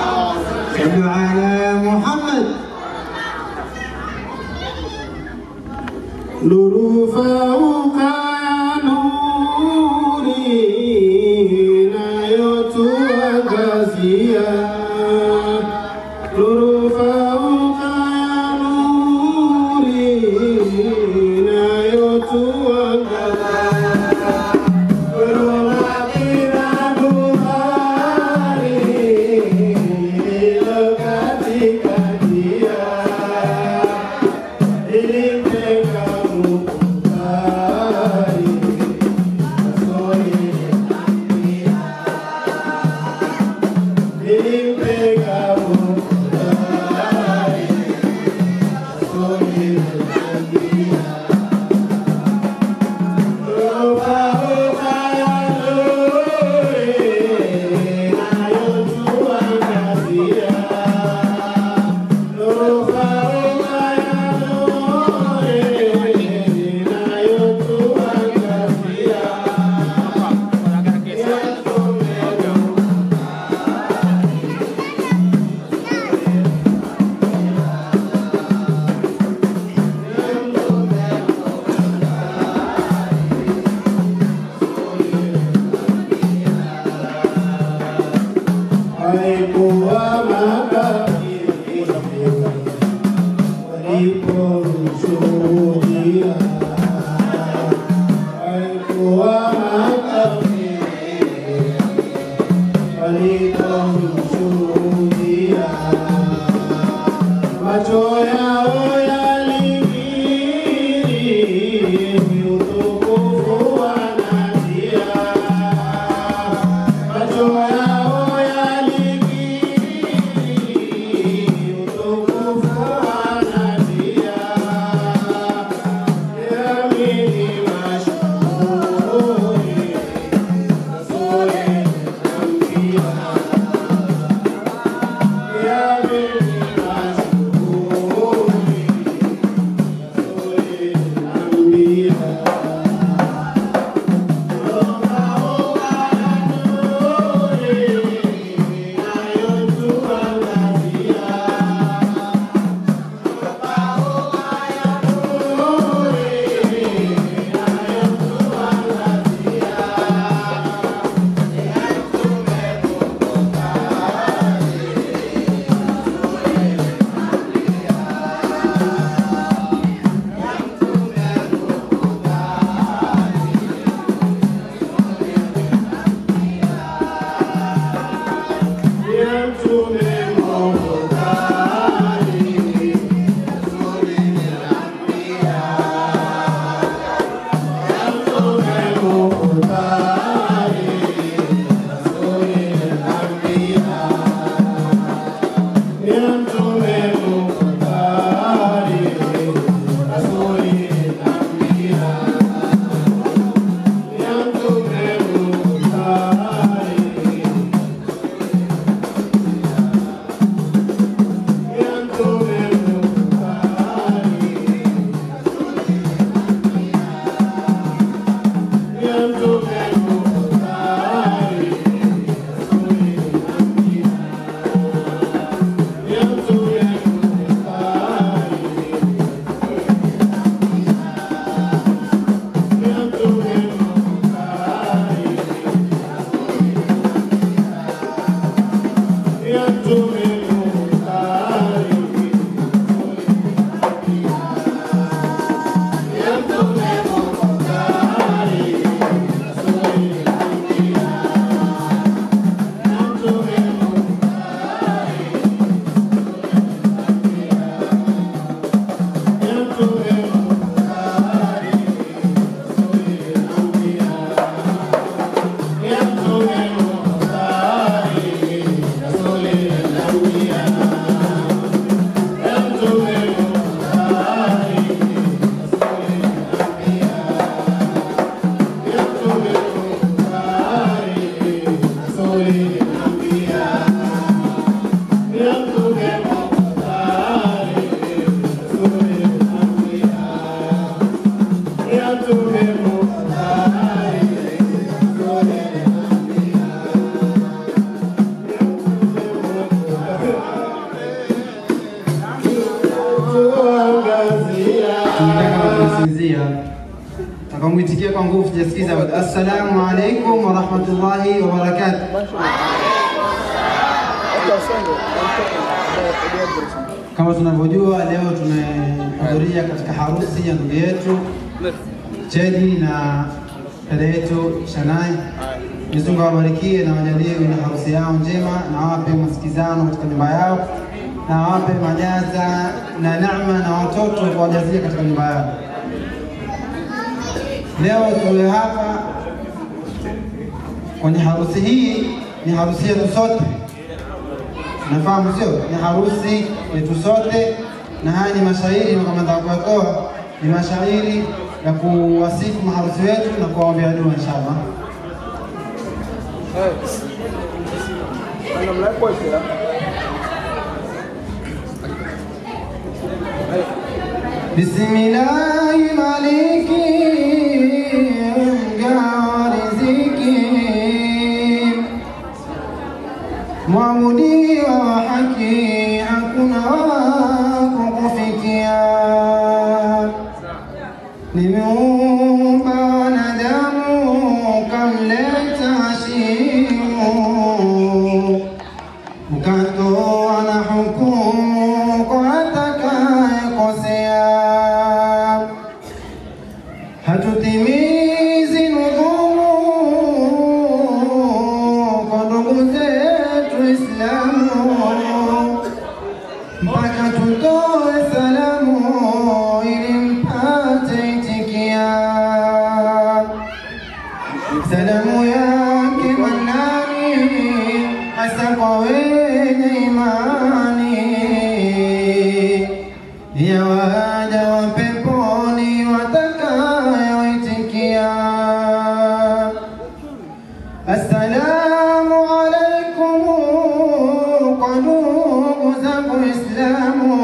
F: صلوا على محمد نور فوق نوري نايوت وغازيا نور فوق نوري نايوت وغازيا
B: Katika dia, ili
J: Takamwitikia kwa nguvu tujasikiza. Assalamu alaykum wa rahmatullahi wa barakatuh. Kama tunavyojua leo tumehudhuria katika harusi ya ndugu yetu Chedi na dada yetu Shanai. Mwenyezi Mungu awabarikie na wajalie na harusi yao njema na wape masikizano katika nyumba yao na wape majaza na neema na watoto kuwajazie katika nyumba yao. Leo tuwe hapa kwenye harusi hii, ni harusi yetu sote. Nafahamu sio? Ni harusi yetu sote na haya ni mashairi na kama nitakutoa ni mashairi ya kuwasifu maharusi wetu na kuwaombea dua inshallah. Bismillahi maliki mgariziki muamudi wa haki hakuna kukufikia. Nimeumba wanadamu kamleta Hashimu, ukatoa na hukumu kwa atakayekosea. Hatutimizi nudhumu kwa ndugu zetu Islamu, mpaka tutoe salamu ili mpate itikia. Salamu yake Manani hasa kwa wenye imani, ya waja wa peponi watakayoitikia. Assalamu alaikum kwa ndugu zangu Islamu,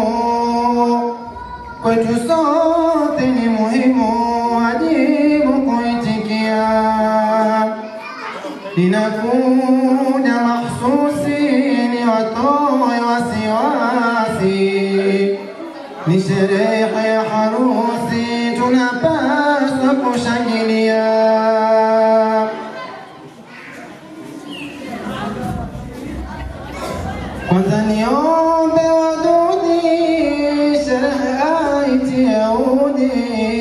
J: kwetu sote ni muhimu wajibu kuitikia. Ninakuja mahsusi ni watoe wasiwasi, ni sherehe ya harusi tunapaswa kushangilia. Kwanza niombe wadudi sherehe aiti yaudi,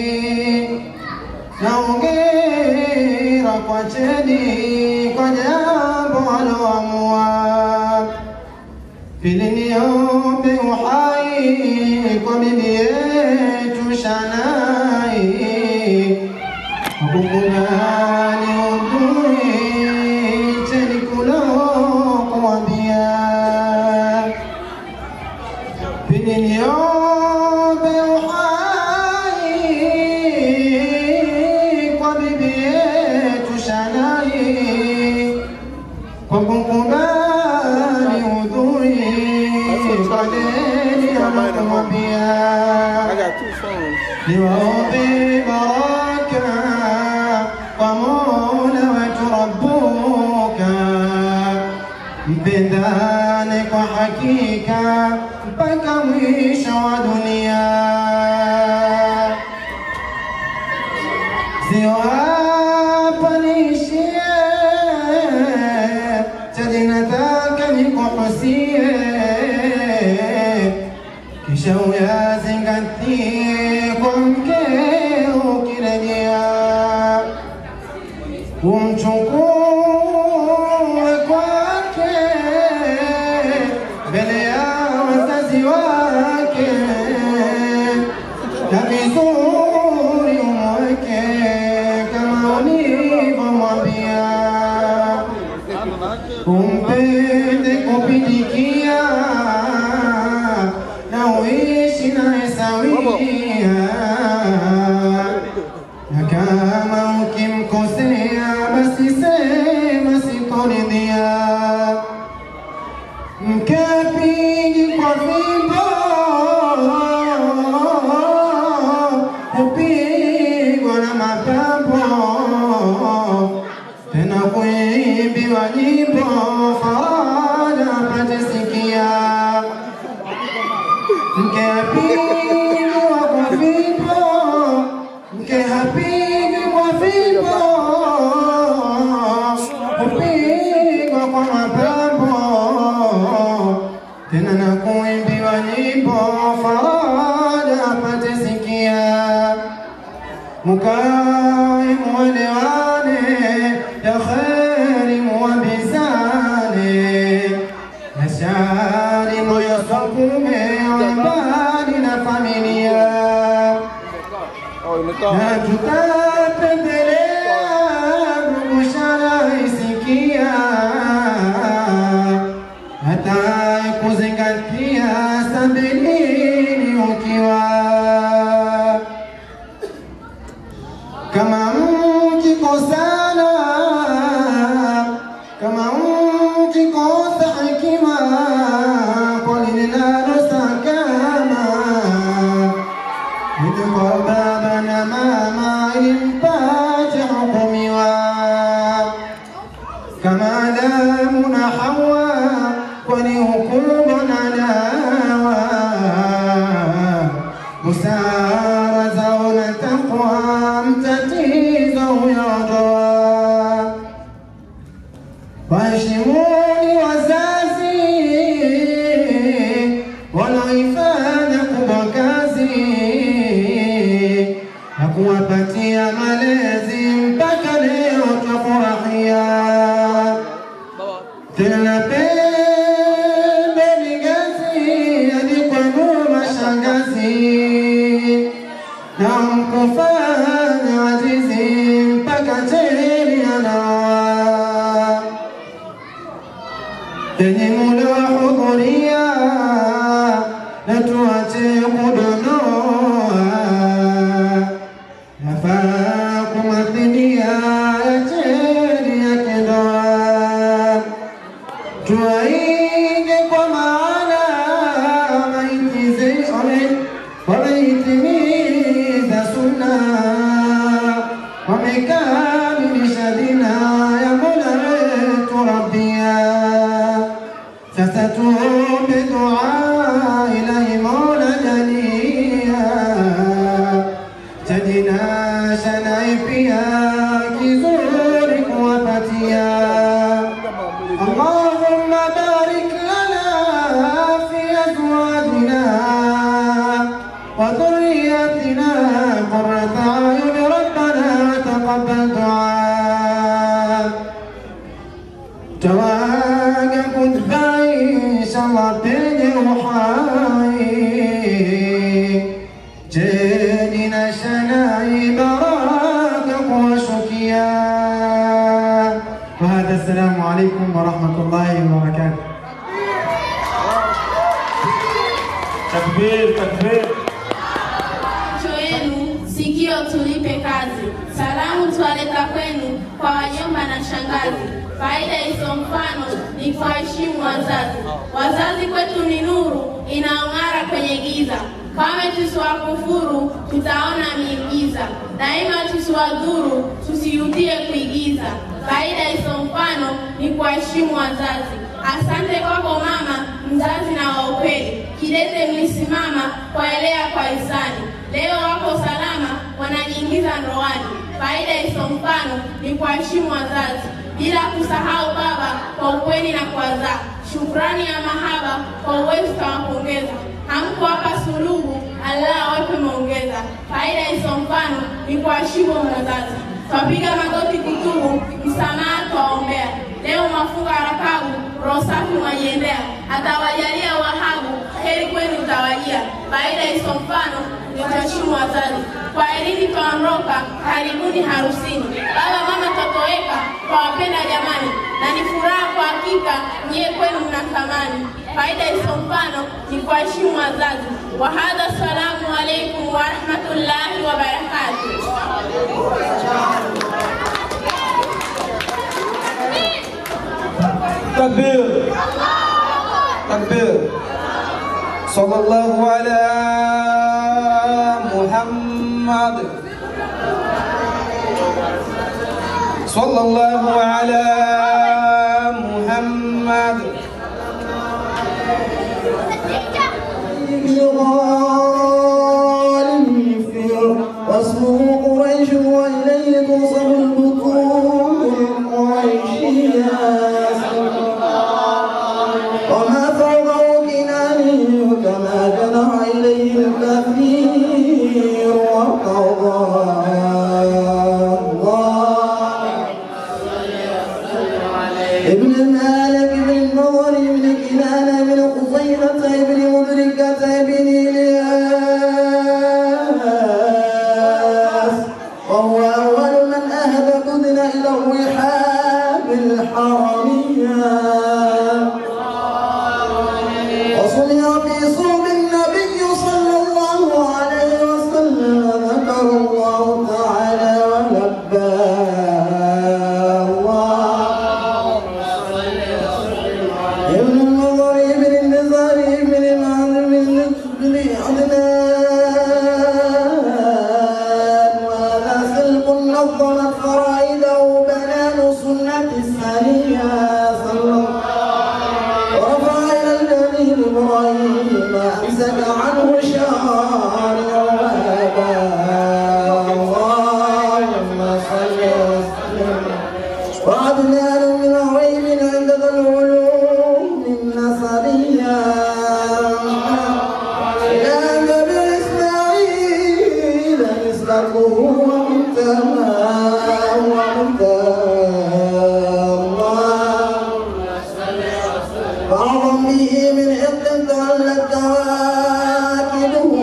J: naongera kwa chedi kwa jambo aloamua. Pili niombe uhai kwa bibi yetu Shanai, kukubali udhui chedi kulokuambia. Pili niombe uhai kwa bibi yetu Shanai, kwa kukubali udhui kwa deni anakumwambia. Niwaombe baraka kwa Mola wetu Rabbuka, mpendane kwa hakika mpaka mwisho wa dunia. Sio hapa niishie, chadi nataka nikuhusie, kisha uyazingatie kwa mkeo ukirejea. Umchukue kwake mbele ya wazazi wake, na vizuri umweke kama ulivyomwambia. Umpende kupidikia na uishi naye sawia, na kama ukimkosea basi sema sikuridhia. Mke apigi kwa fimbo, hupigwa na mapambo, tena kuimbiwa nyimbo faraja apate sikia. Mke apigwa kwa fimbo, mke hapigi kwa fimbo, hupigwa kwa mapambo, tena na kuimbiwa nyimbo faraja apate sikia. Mukae muelewane, ya kheri muambizane, na shari muyasukume mbali na familia. Na tutapendelea ndugu Shanai isikia, hata kuzingatia sabini
B: kiangazi na mkufanya ajizi mpaka chini anawa. Enyi muda wa hudhuria na tuache kudonoa, nafaa kumathilia ya cheni ya kendoa. Tuwaige kwa maana maiti zione wameitimiza sunna, wamekamilisha dina ya Mola wetu Rabbia. Sasa tuombe dua ilahi Mola jalia, jadina shanai pia kizuri kuwapatia. Allahumma barik lana fi azwajina wa dhurriyyatina qurrata a'yun rabbana taqabbal du'a. Tawaga kudbai inshallah penye uhai, jadina shanai baraka kuwashukia. وهذا السلام عليكم ورحمة الله وبركاته.
D: Takbir, takbir.
G: Macho yenu sikio tulipe kazi, salamu tuwaleta kwenu kwa wajomba na shangazi. Faida iso mfano ni kuheshimu wazazi. Wazazi kwetu ni nuru inaong'ara kwenye giza. Kama tusiwakufuru tutaona miujiza. Daima tusiwadhuru tusirudie kuigiza. Faida iso mfano ni kuheshimu wazazi. Asante kwako mama mzazi na wa ukweli, kidete mlisimama kwaelea kwa hisani. Leo wako salama wanajiingiza ndoani. Faida iso mfano ni kuheshimu wazazi, bila kusahau baba kwa ukweli na kuwazaa. Shukrani ya mahaba kwa uwezo tawapongeza. Hamko hapa suluhu, Allah wape maongeza. Faida iso mfano ni kuheshimu wazazi. Twapiga magoti kutubu, msamaha twaombea. Leo mafunga rakabu, roho safi mwajiendea. Atawajalia wahabu, heri kwenu utawajia. Faida iso mfano ni kuheshimu wazazi. Kwa elimu twaondoka, karibuni harusini. Baba mama twatoweka, kwa wapenda jamani. Na ni furaha kwa hakika, nyie kwenu mna thamani. Faida iso mfano ni kuheshimu wazazi. Wa hadha salamu alaikum wa rahmatullahi wa barakatuh.
H: Takbir, takbir. Sallallahu ala Muhammad, sallallahu ala Muhammad.
B: واسمه قريش وإليه تنصب البطون القريشية، وما فوقه كناني كما جنح إليه الكثير وقضى ابن المالك بن النضر بن كنانة بن قصيرة بن مدركة بن إلياس، وهو أول من أهدى بدن إلى الرحاب الحرمية، وصنع في صوم النبي صلى الله عليه وسلم. ذكر الله تعالى ولباه ابن النضر بن النزار بن عدنان، وهذا سلق نظمت فرائده بنان سنة الثانية صلى الله، ورفع إلى الجليل إبراهيم ما أمسك عنه شارع وآباء. اللهم صل وسلم. وعدنان من غيب عند ذا العلوم النسبية، إلى نبي إسماعيل مثله ومنتهى وأعظم به من حق تعلت كواكبه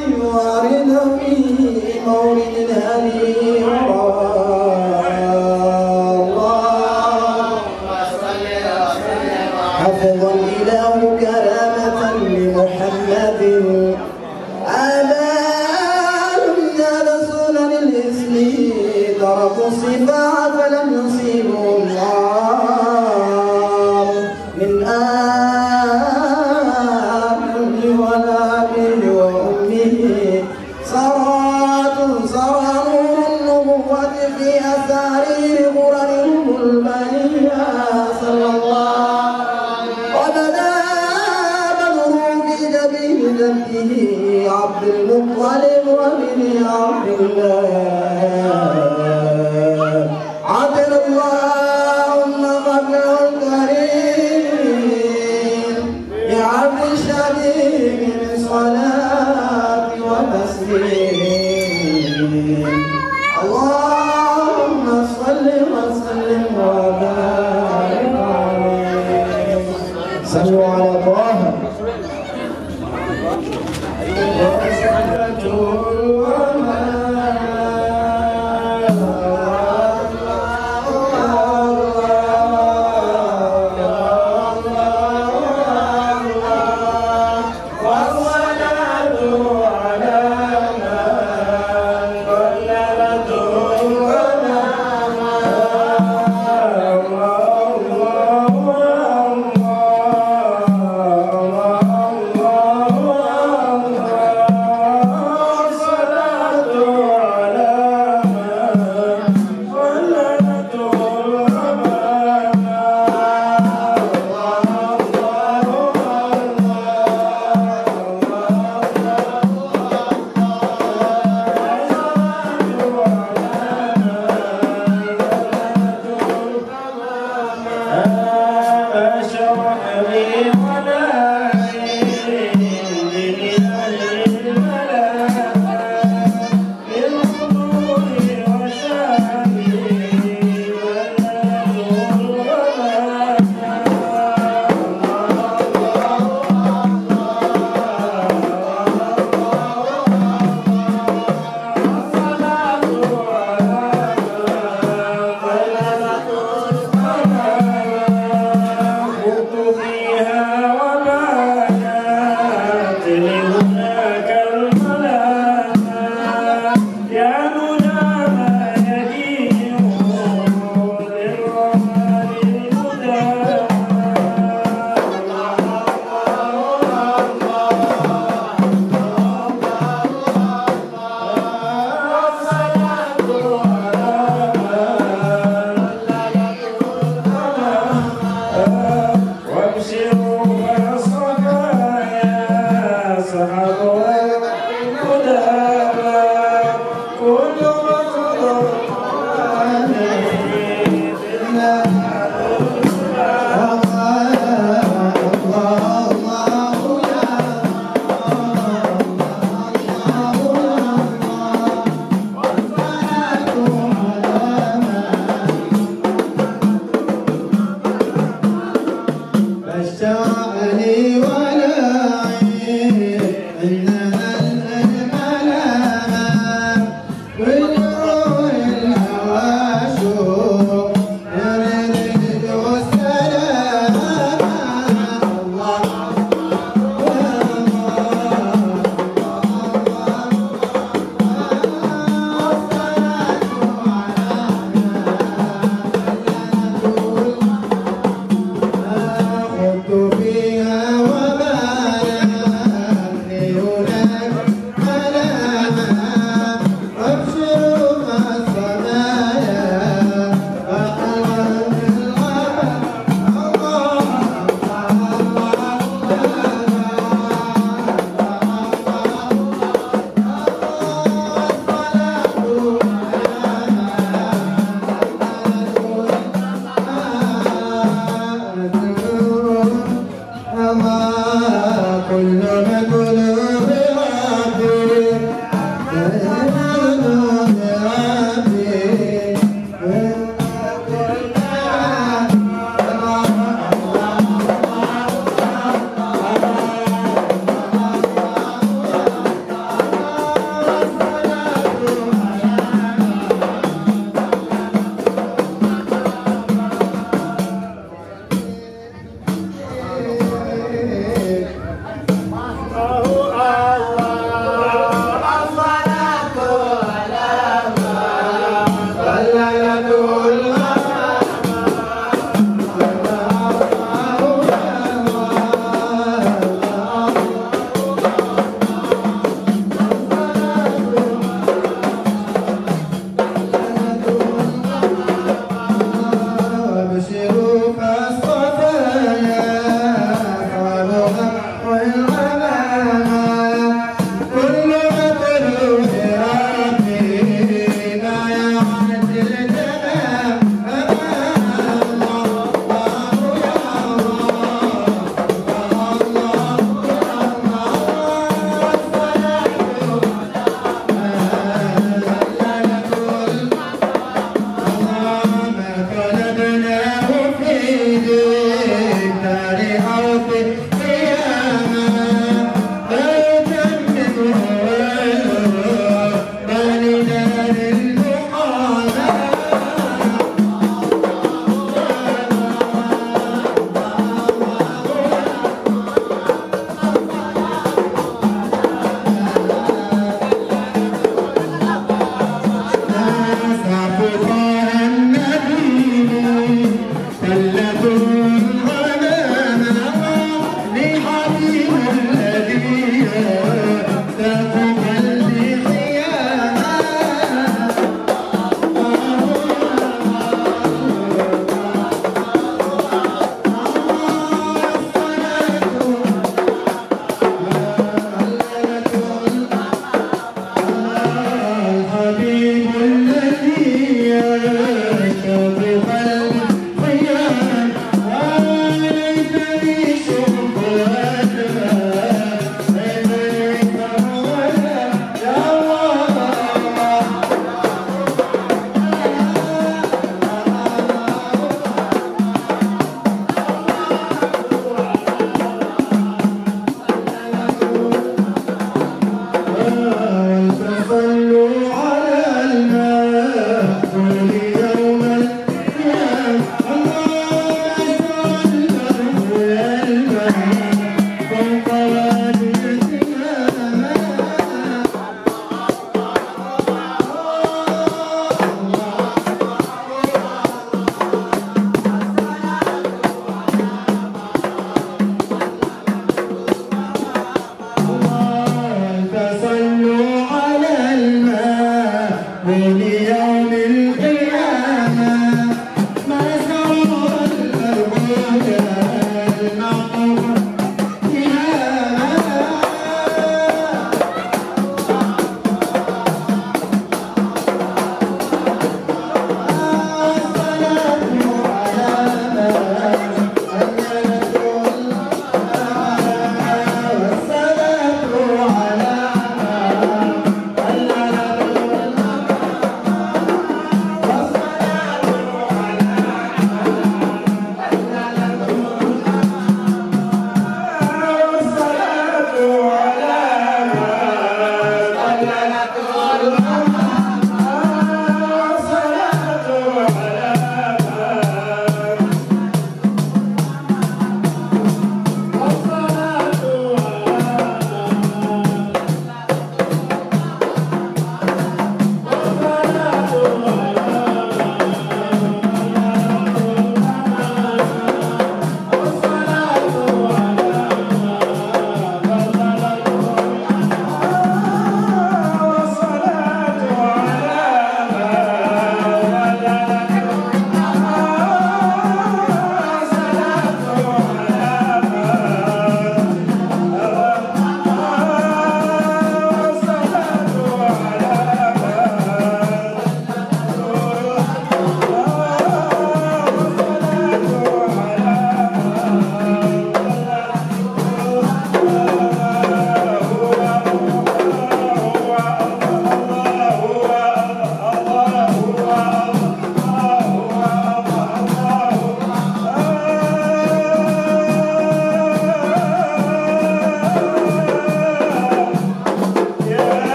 B: وارد في مورد الهدي حفظ الإله كرامة لمحمد آباء نال سنن الإسم تركوا الصفاع فلم يصيبوا النار من آبه ولا به وأمه سرات سرى نور النبوة في أسارير غررهم البنية صلى الله وبدا بدر في جبين جده عبد المطلب وابن عبد الله عجل اللهم قبله الكريم بعبد شديد بالصلاة والتسليم اللهم صل وسلم وبارك عليه صلوا على طه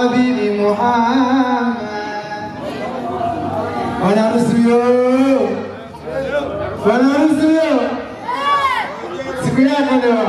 J: Bibi Muhammad. Bwana harusi huyo. Bwana harusi huyo. Siku yako leo.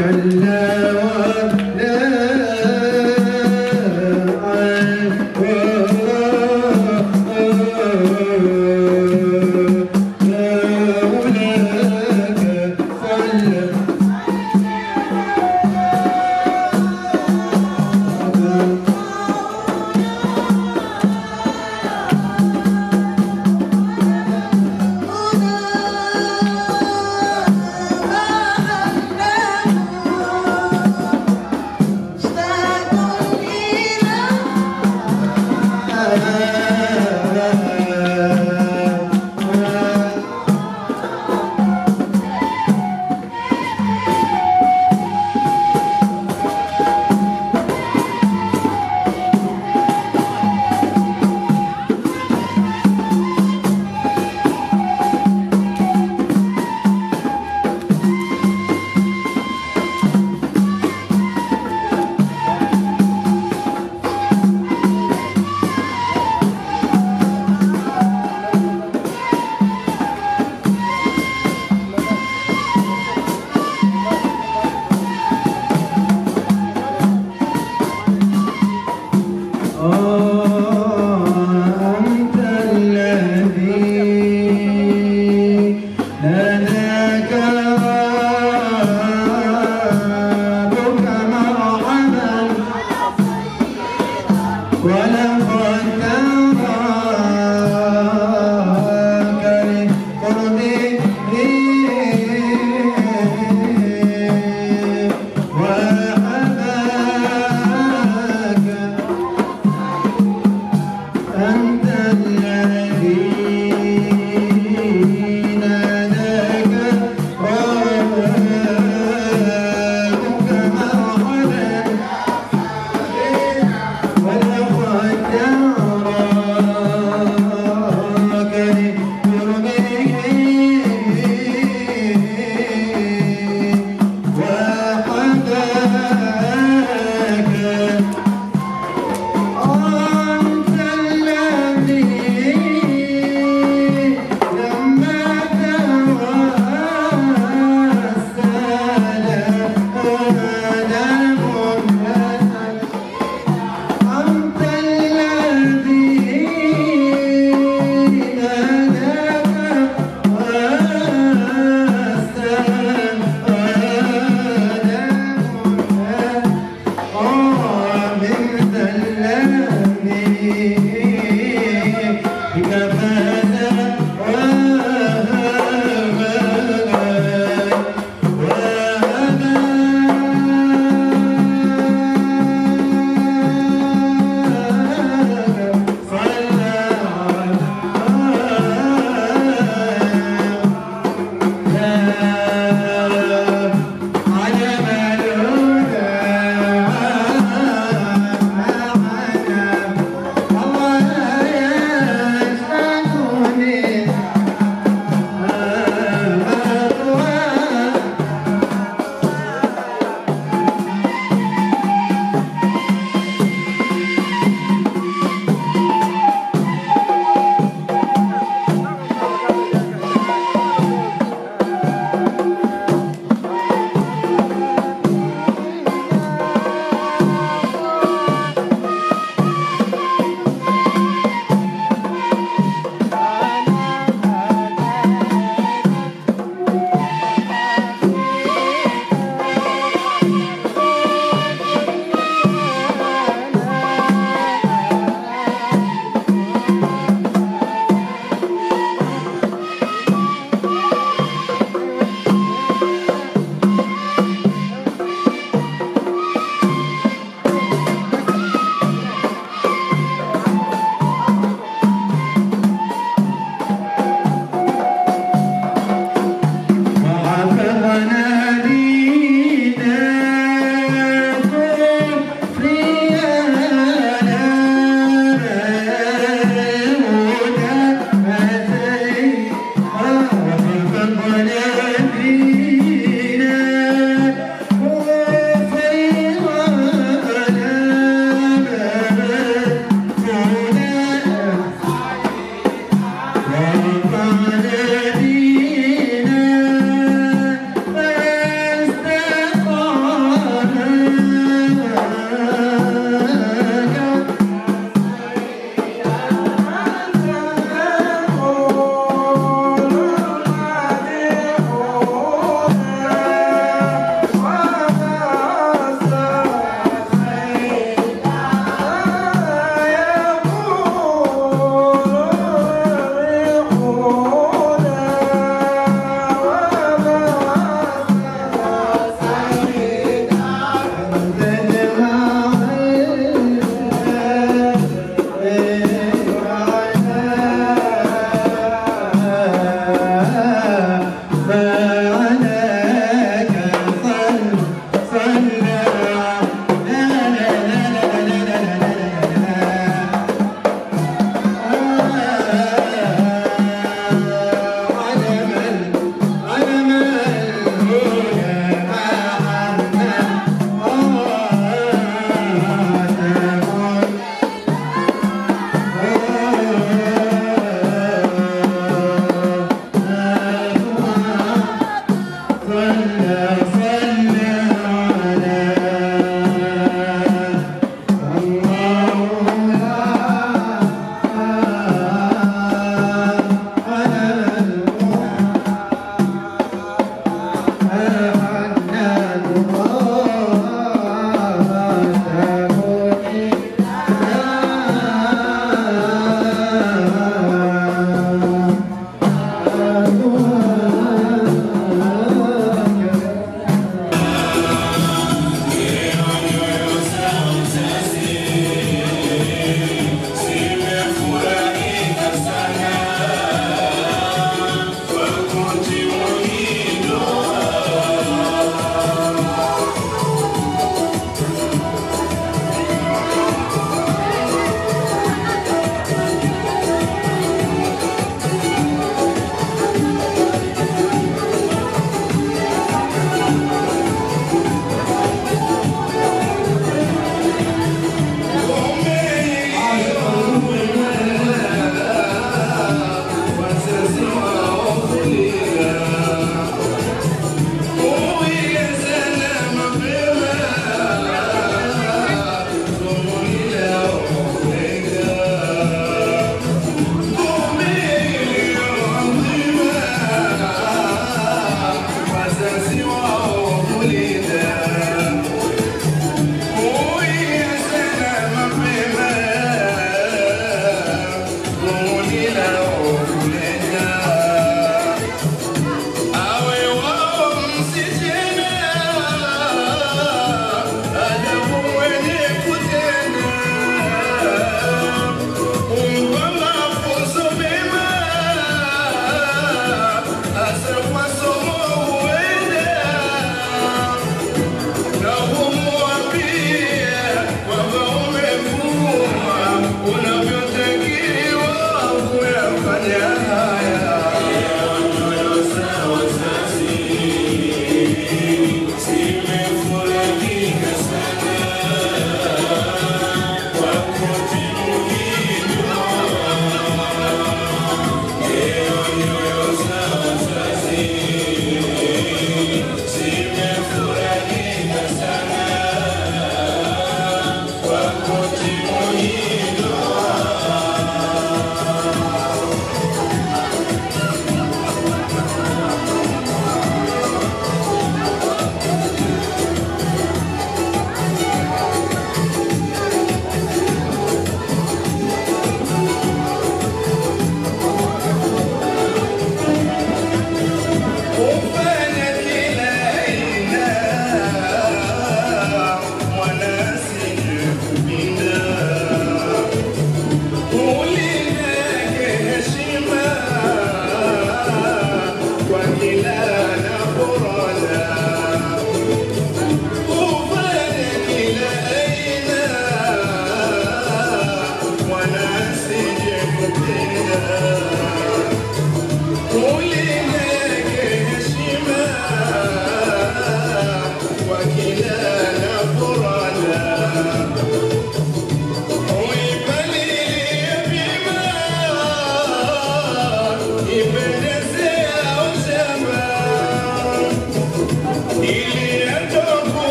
B: Oh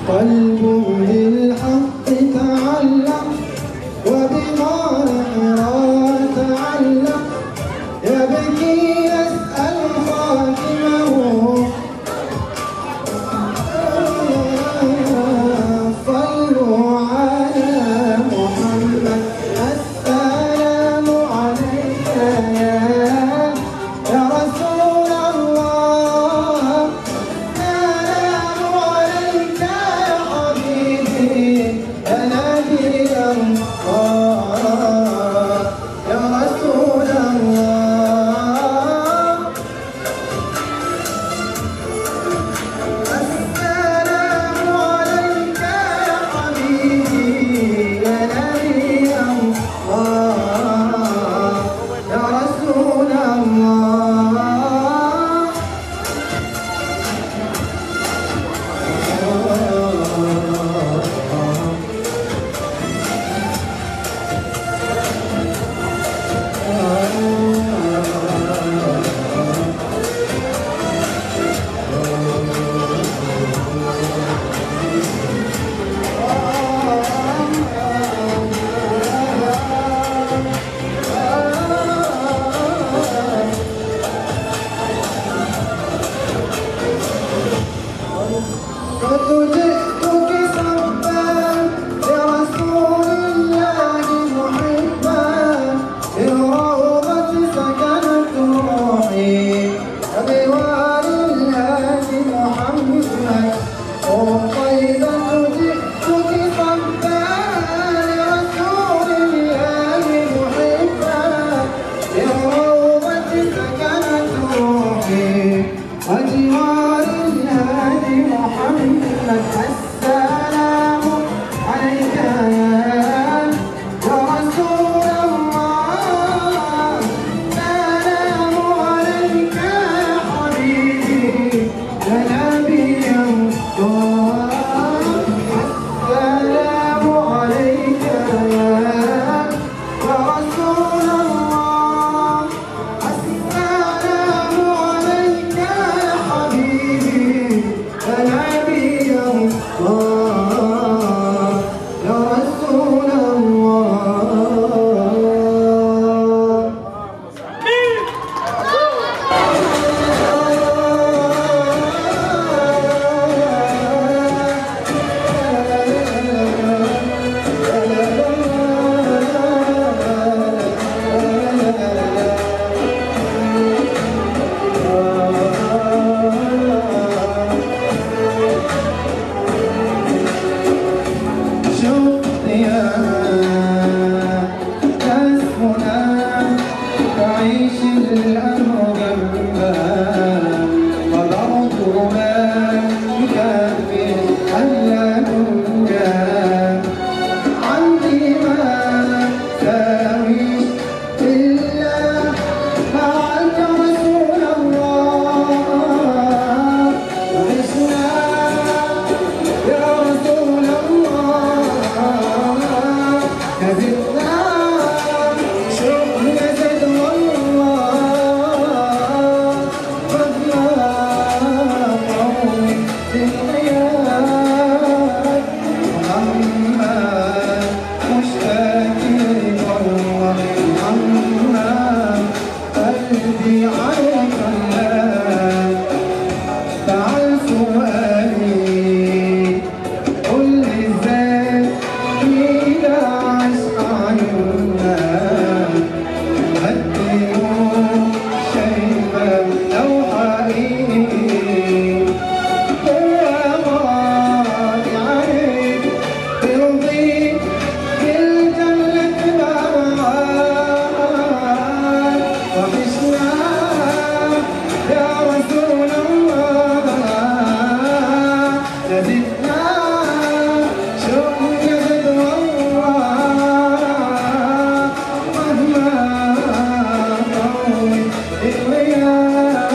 B: قلب بالحق تعلق وبما نحرى تعلق يبكي يسأل خاتمه صلوا على محمد السلام عليك يا رسول الله السلام عليك يا حبيبي يا نبي الله يا رسول الله السلام عليك يا حبيبي يا نبي الله يا رسول الله قد جئتك صبا لرسول الله محبا بالروضة سكنت روحي وبوار الهادي محمد طيبة جئتك صبا لرسول الله محبا بالروضة سكنت روحي وجوار الهادي محمد السلام عليك يا رسول الله السلام عليك يا حبيبي يا نبي الله السلام عليك يا رسول الله السلام عليك يا حبيبي يا نبي الله يا رسول الله شوف يا كسفنا تعيش الأمر جنبها وضربها يكفي ألا تنجا عندي ما تساوي إلا معك رسول الله وعشنا يا رسول الله كذبنا شوف يزد والله قدنا قوي في القيام محمد مشتاق والله محمد قلبي عليك الله تعال سؤالي قل لي ازاي كده عشق عيوننا قدموا شايفة لو حقيقي يا غالي عليك ترضيك بالجنة معاك وحشنا يا رسول الله نزلنا شوف يزد والله مهما طول الغياب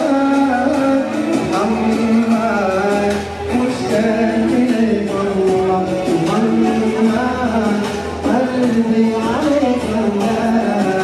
B: محمد مشتاق لك والله محمد قلبي عليك الله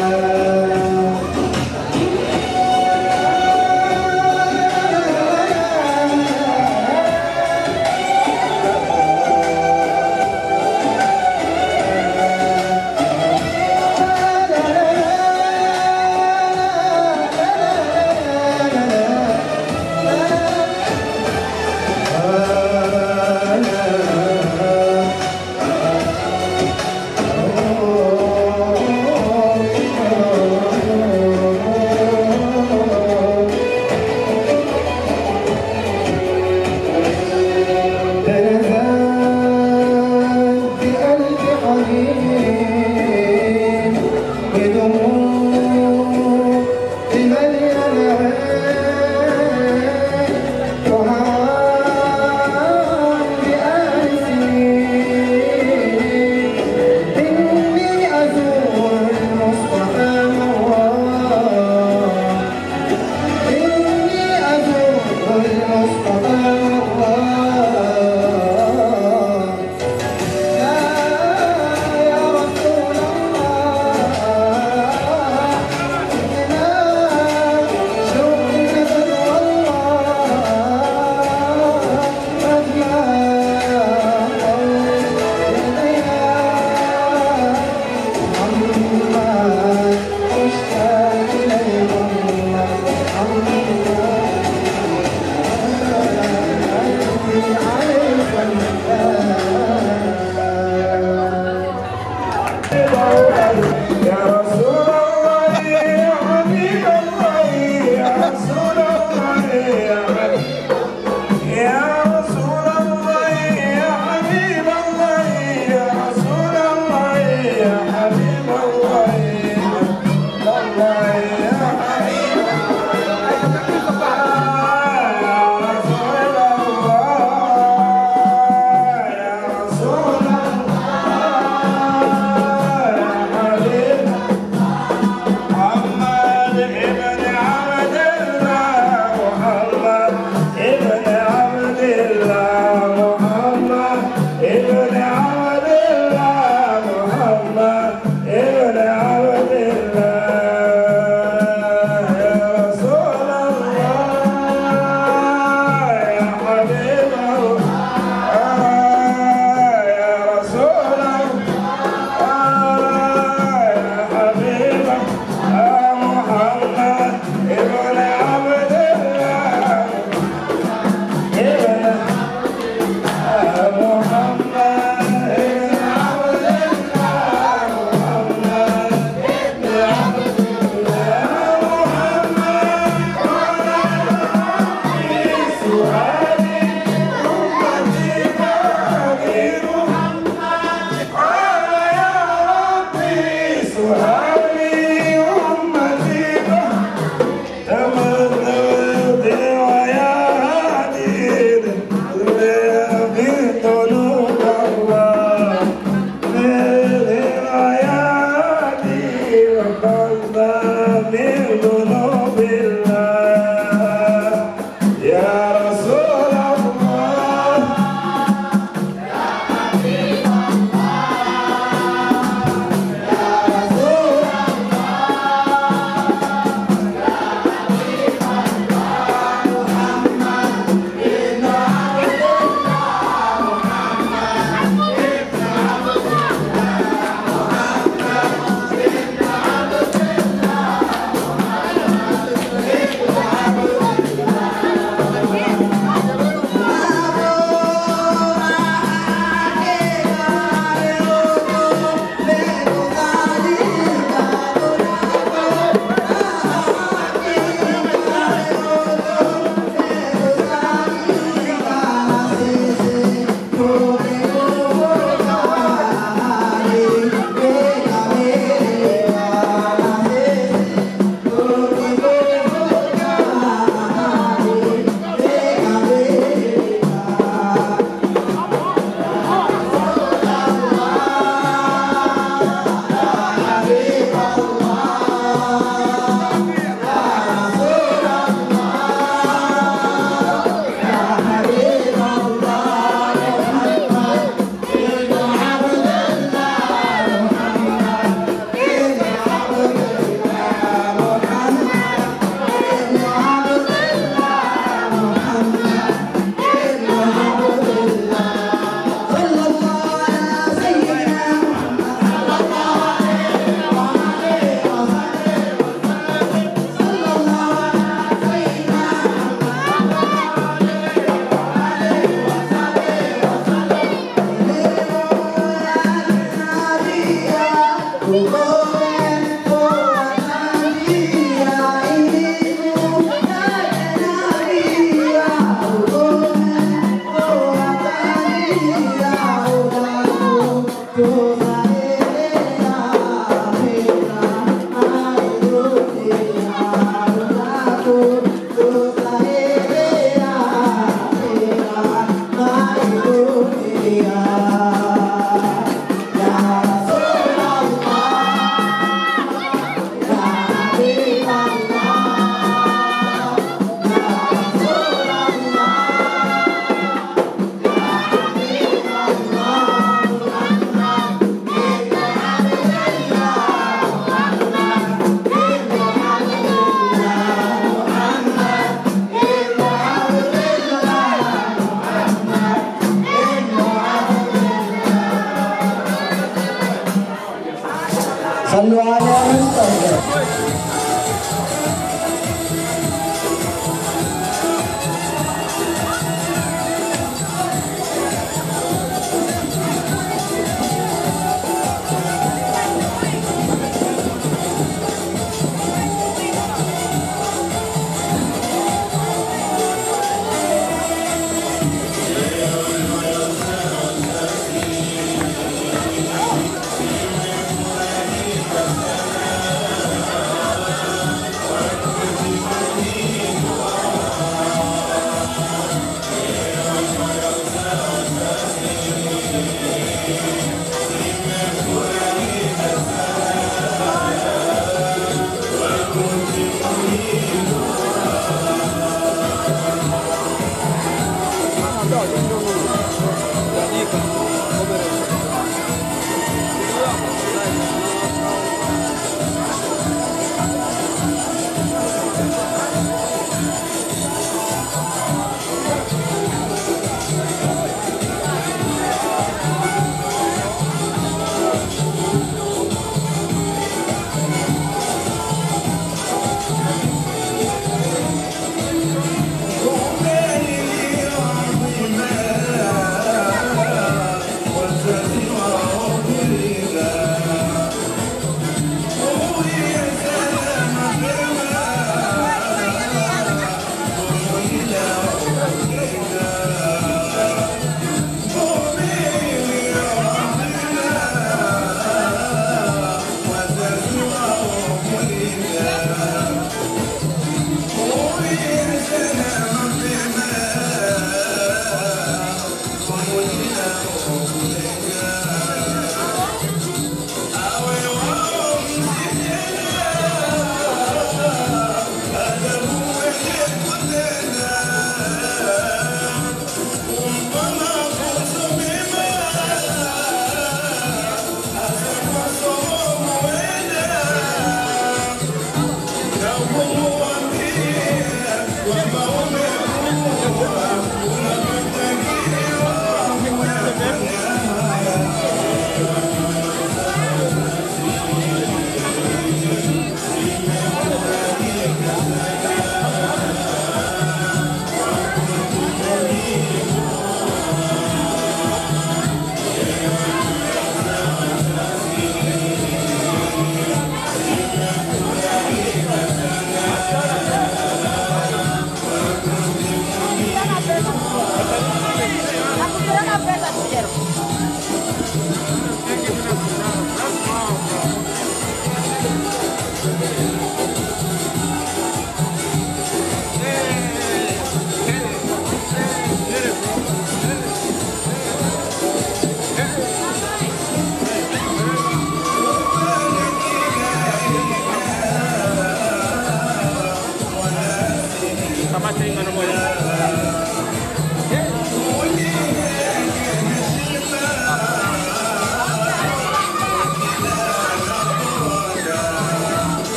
B: صلوا على مصطفى.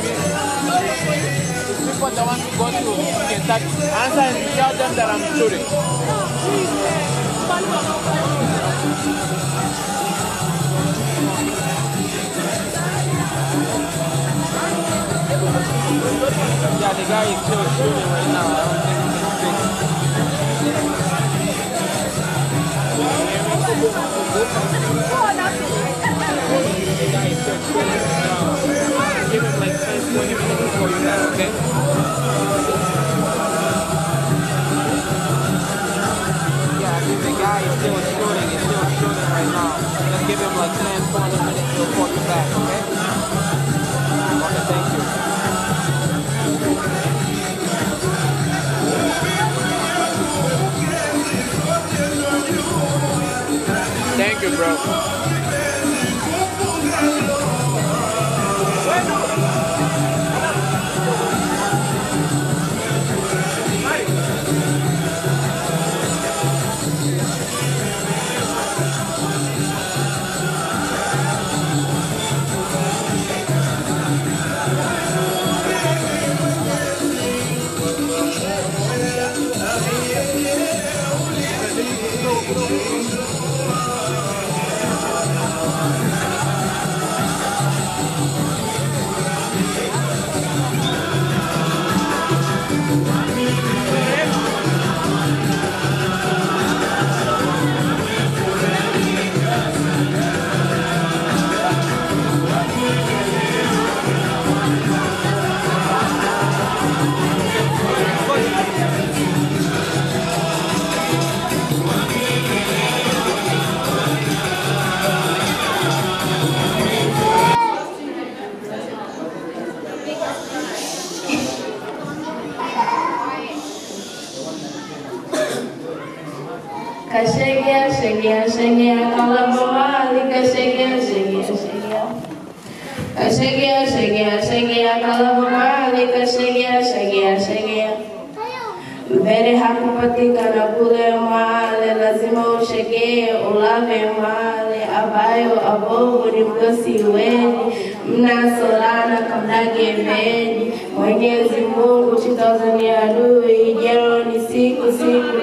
K: People that want to go to Kentucky, answer and tell them that I'm shooting. Yeah, the guy is still shooting right now. I don't think he can give him like 10-20 minutes before you die, okay? Yeah, I think the guy is still shooting. He's still shooting right now. Just give him like 10-20 minutes before you back, okay? Okay, thank you. Thank you, bro.
L: Mbele hakupatikana kule male, lazima ushegee ulave male, abayo abovu ni mgosi weni, mnasolana kamdage mbeni. Mwenyezi Mungu chitauzani adui, jero ni siku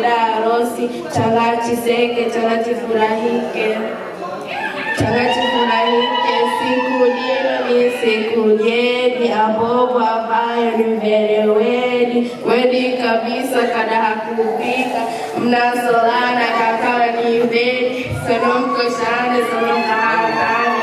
L: darosi, changachi seke, changachi furahike. Changachi furahike, siku jeno ni siku jeni, abovu abayo ni mbele weni. Weni kabisa kada hakupika, mnasolana kakawa ni mbeni, sonomko shane, sonomka harakani.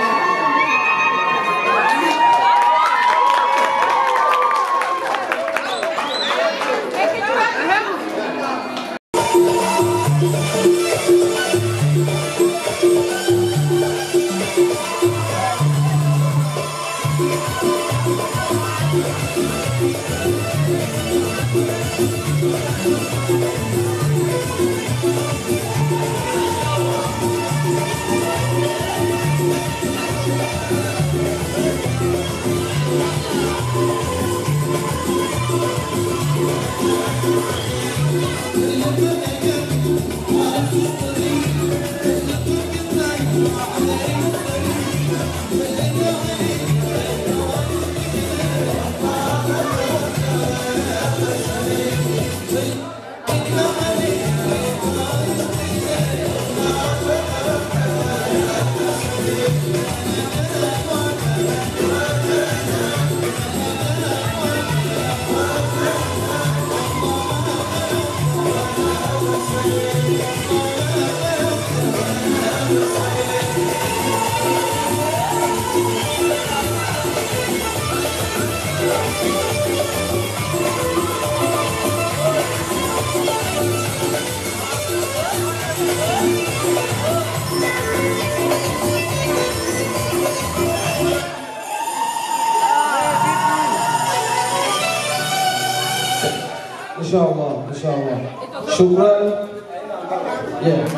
H: Inshallah. Shukran. Yeah.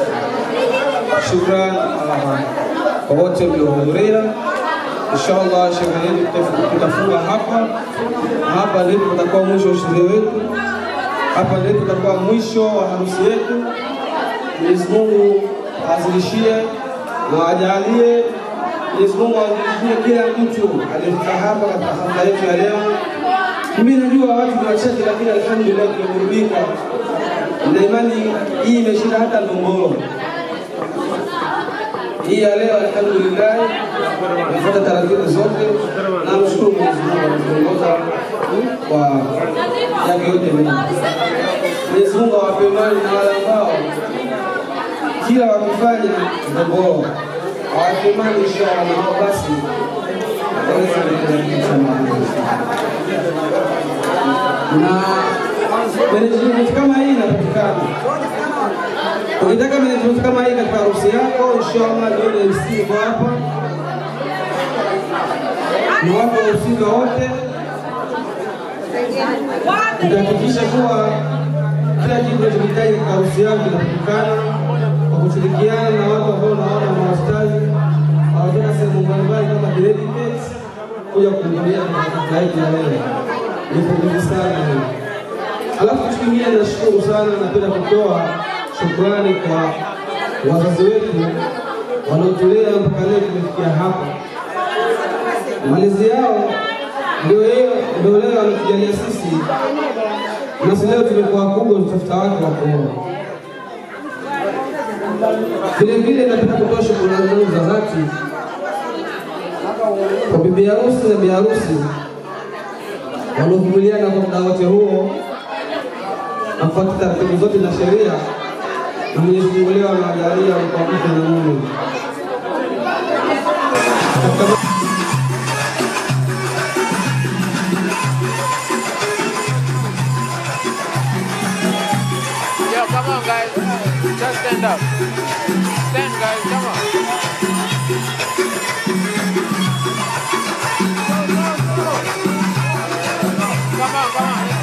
H: Shukran kwa wote mliohudhuria. Inshallah sherehe yetu tutafunga hapa ndipo tutakuwa mwisho wa sherehe yetu. Hapa ndipo tutakuwa mwisho wa harusi yetu. Mwenyezi Mungu azilishie na ajalie Mwenyezi Mungu awajalie kila mtu aliyefika hapa katika hafla yetu ya leo. Mimi najua watu ni wachache, lakini alhamdulillah tumeburudika. Na imani hii imeshinda hata Ndombolo. Hii ya leo alhamdulillah tumefuata taratibu zote, na mshukuru Mwenyezi Mungu anaongoza kwa yake yote mema. Mwenyezi Mungu awape imani na wale ambao kila wakifanya Ndombolo awape imani inshallah, na basi na management kama hii inapatikana. Ukitaka management kama hii katika harusi yako, inshallah ndio MC kwa hapa. Na watu wahusika wote tutahakikisha kuwa kila kitu kinachohitaji katika harusi yako kinapatikana kwa kushirikiana na watu ambao wanaona mawastazi wanatoka sehemu mbalimbali kama delegates kuja kuhudhuria katika hafla ya leo. Nipongeze sana. Alafu kitu kingine nashukuru sana, napenda kutoa shukrani kwa wazazi wetu wanaotulea mpaka leo tumefikia hapa. Malezi yao ndio leo wanatujalia sisi, nasi leo tumekuwa kubwa tutafuta watu wa kuoa. Vile vile napenda kutoa shukrani za dhati kwa bibi harusi na bi harusi waliovumiliana kwa muda wote huo na kufuata taratibu zote na sheria, na Mwenyezi Mungu leo anawajalia kwa mke na mume.
K: Yo, come on guys, just stand up. Stand guys, come on. Come on, come on.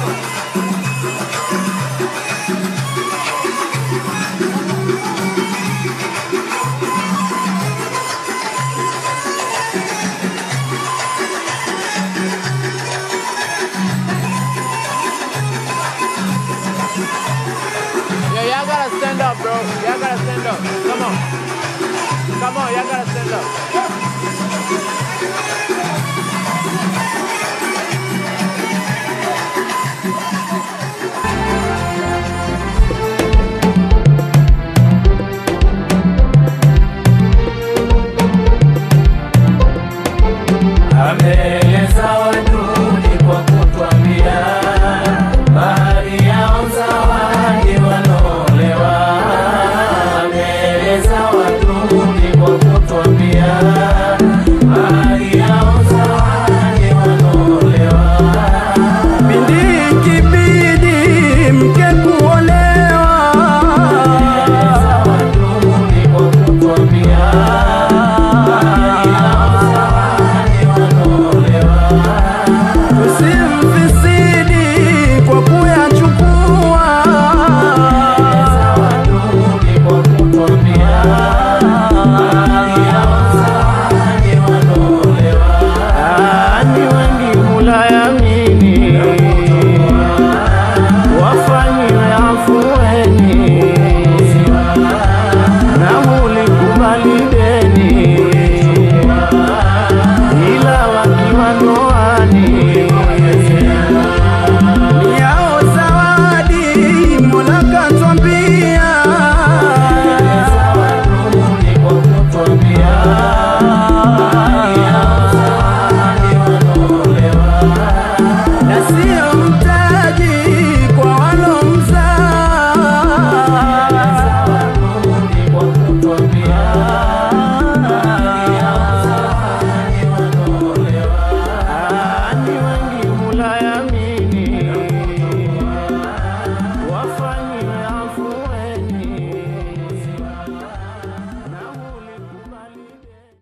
K: Yeah, y'all gotta stand up, bro. Y'all gotta stand up. Come on. Come on, y'all gotta stand up.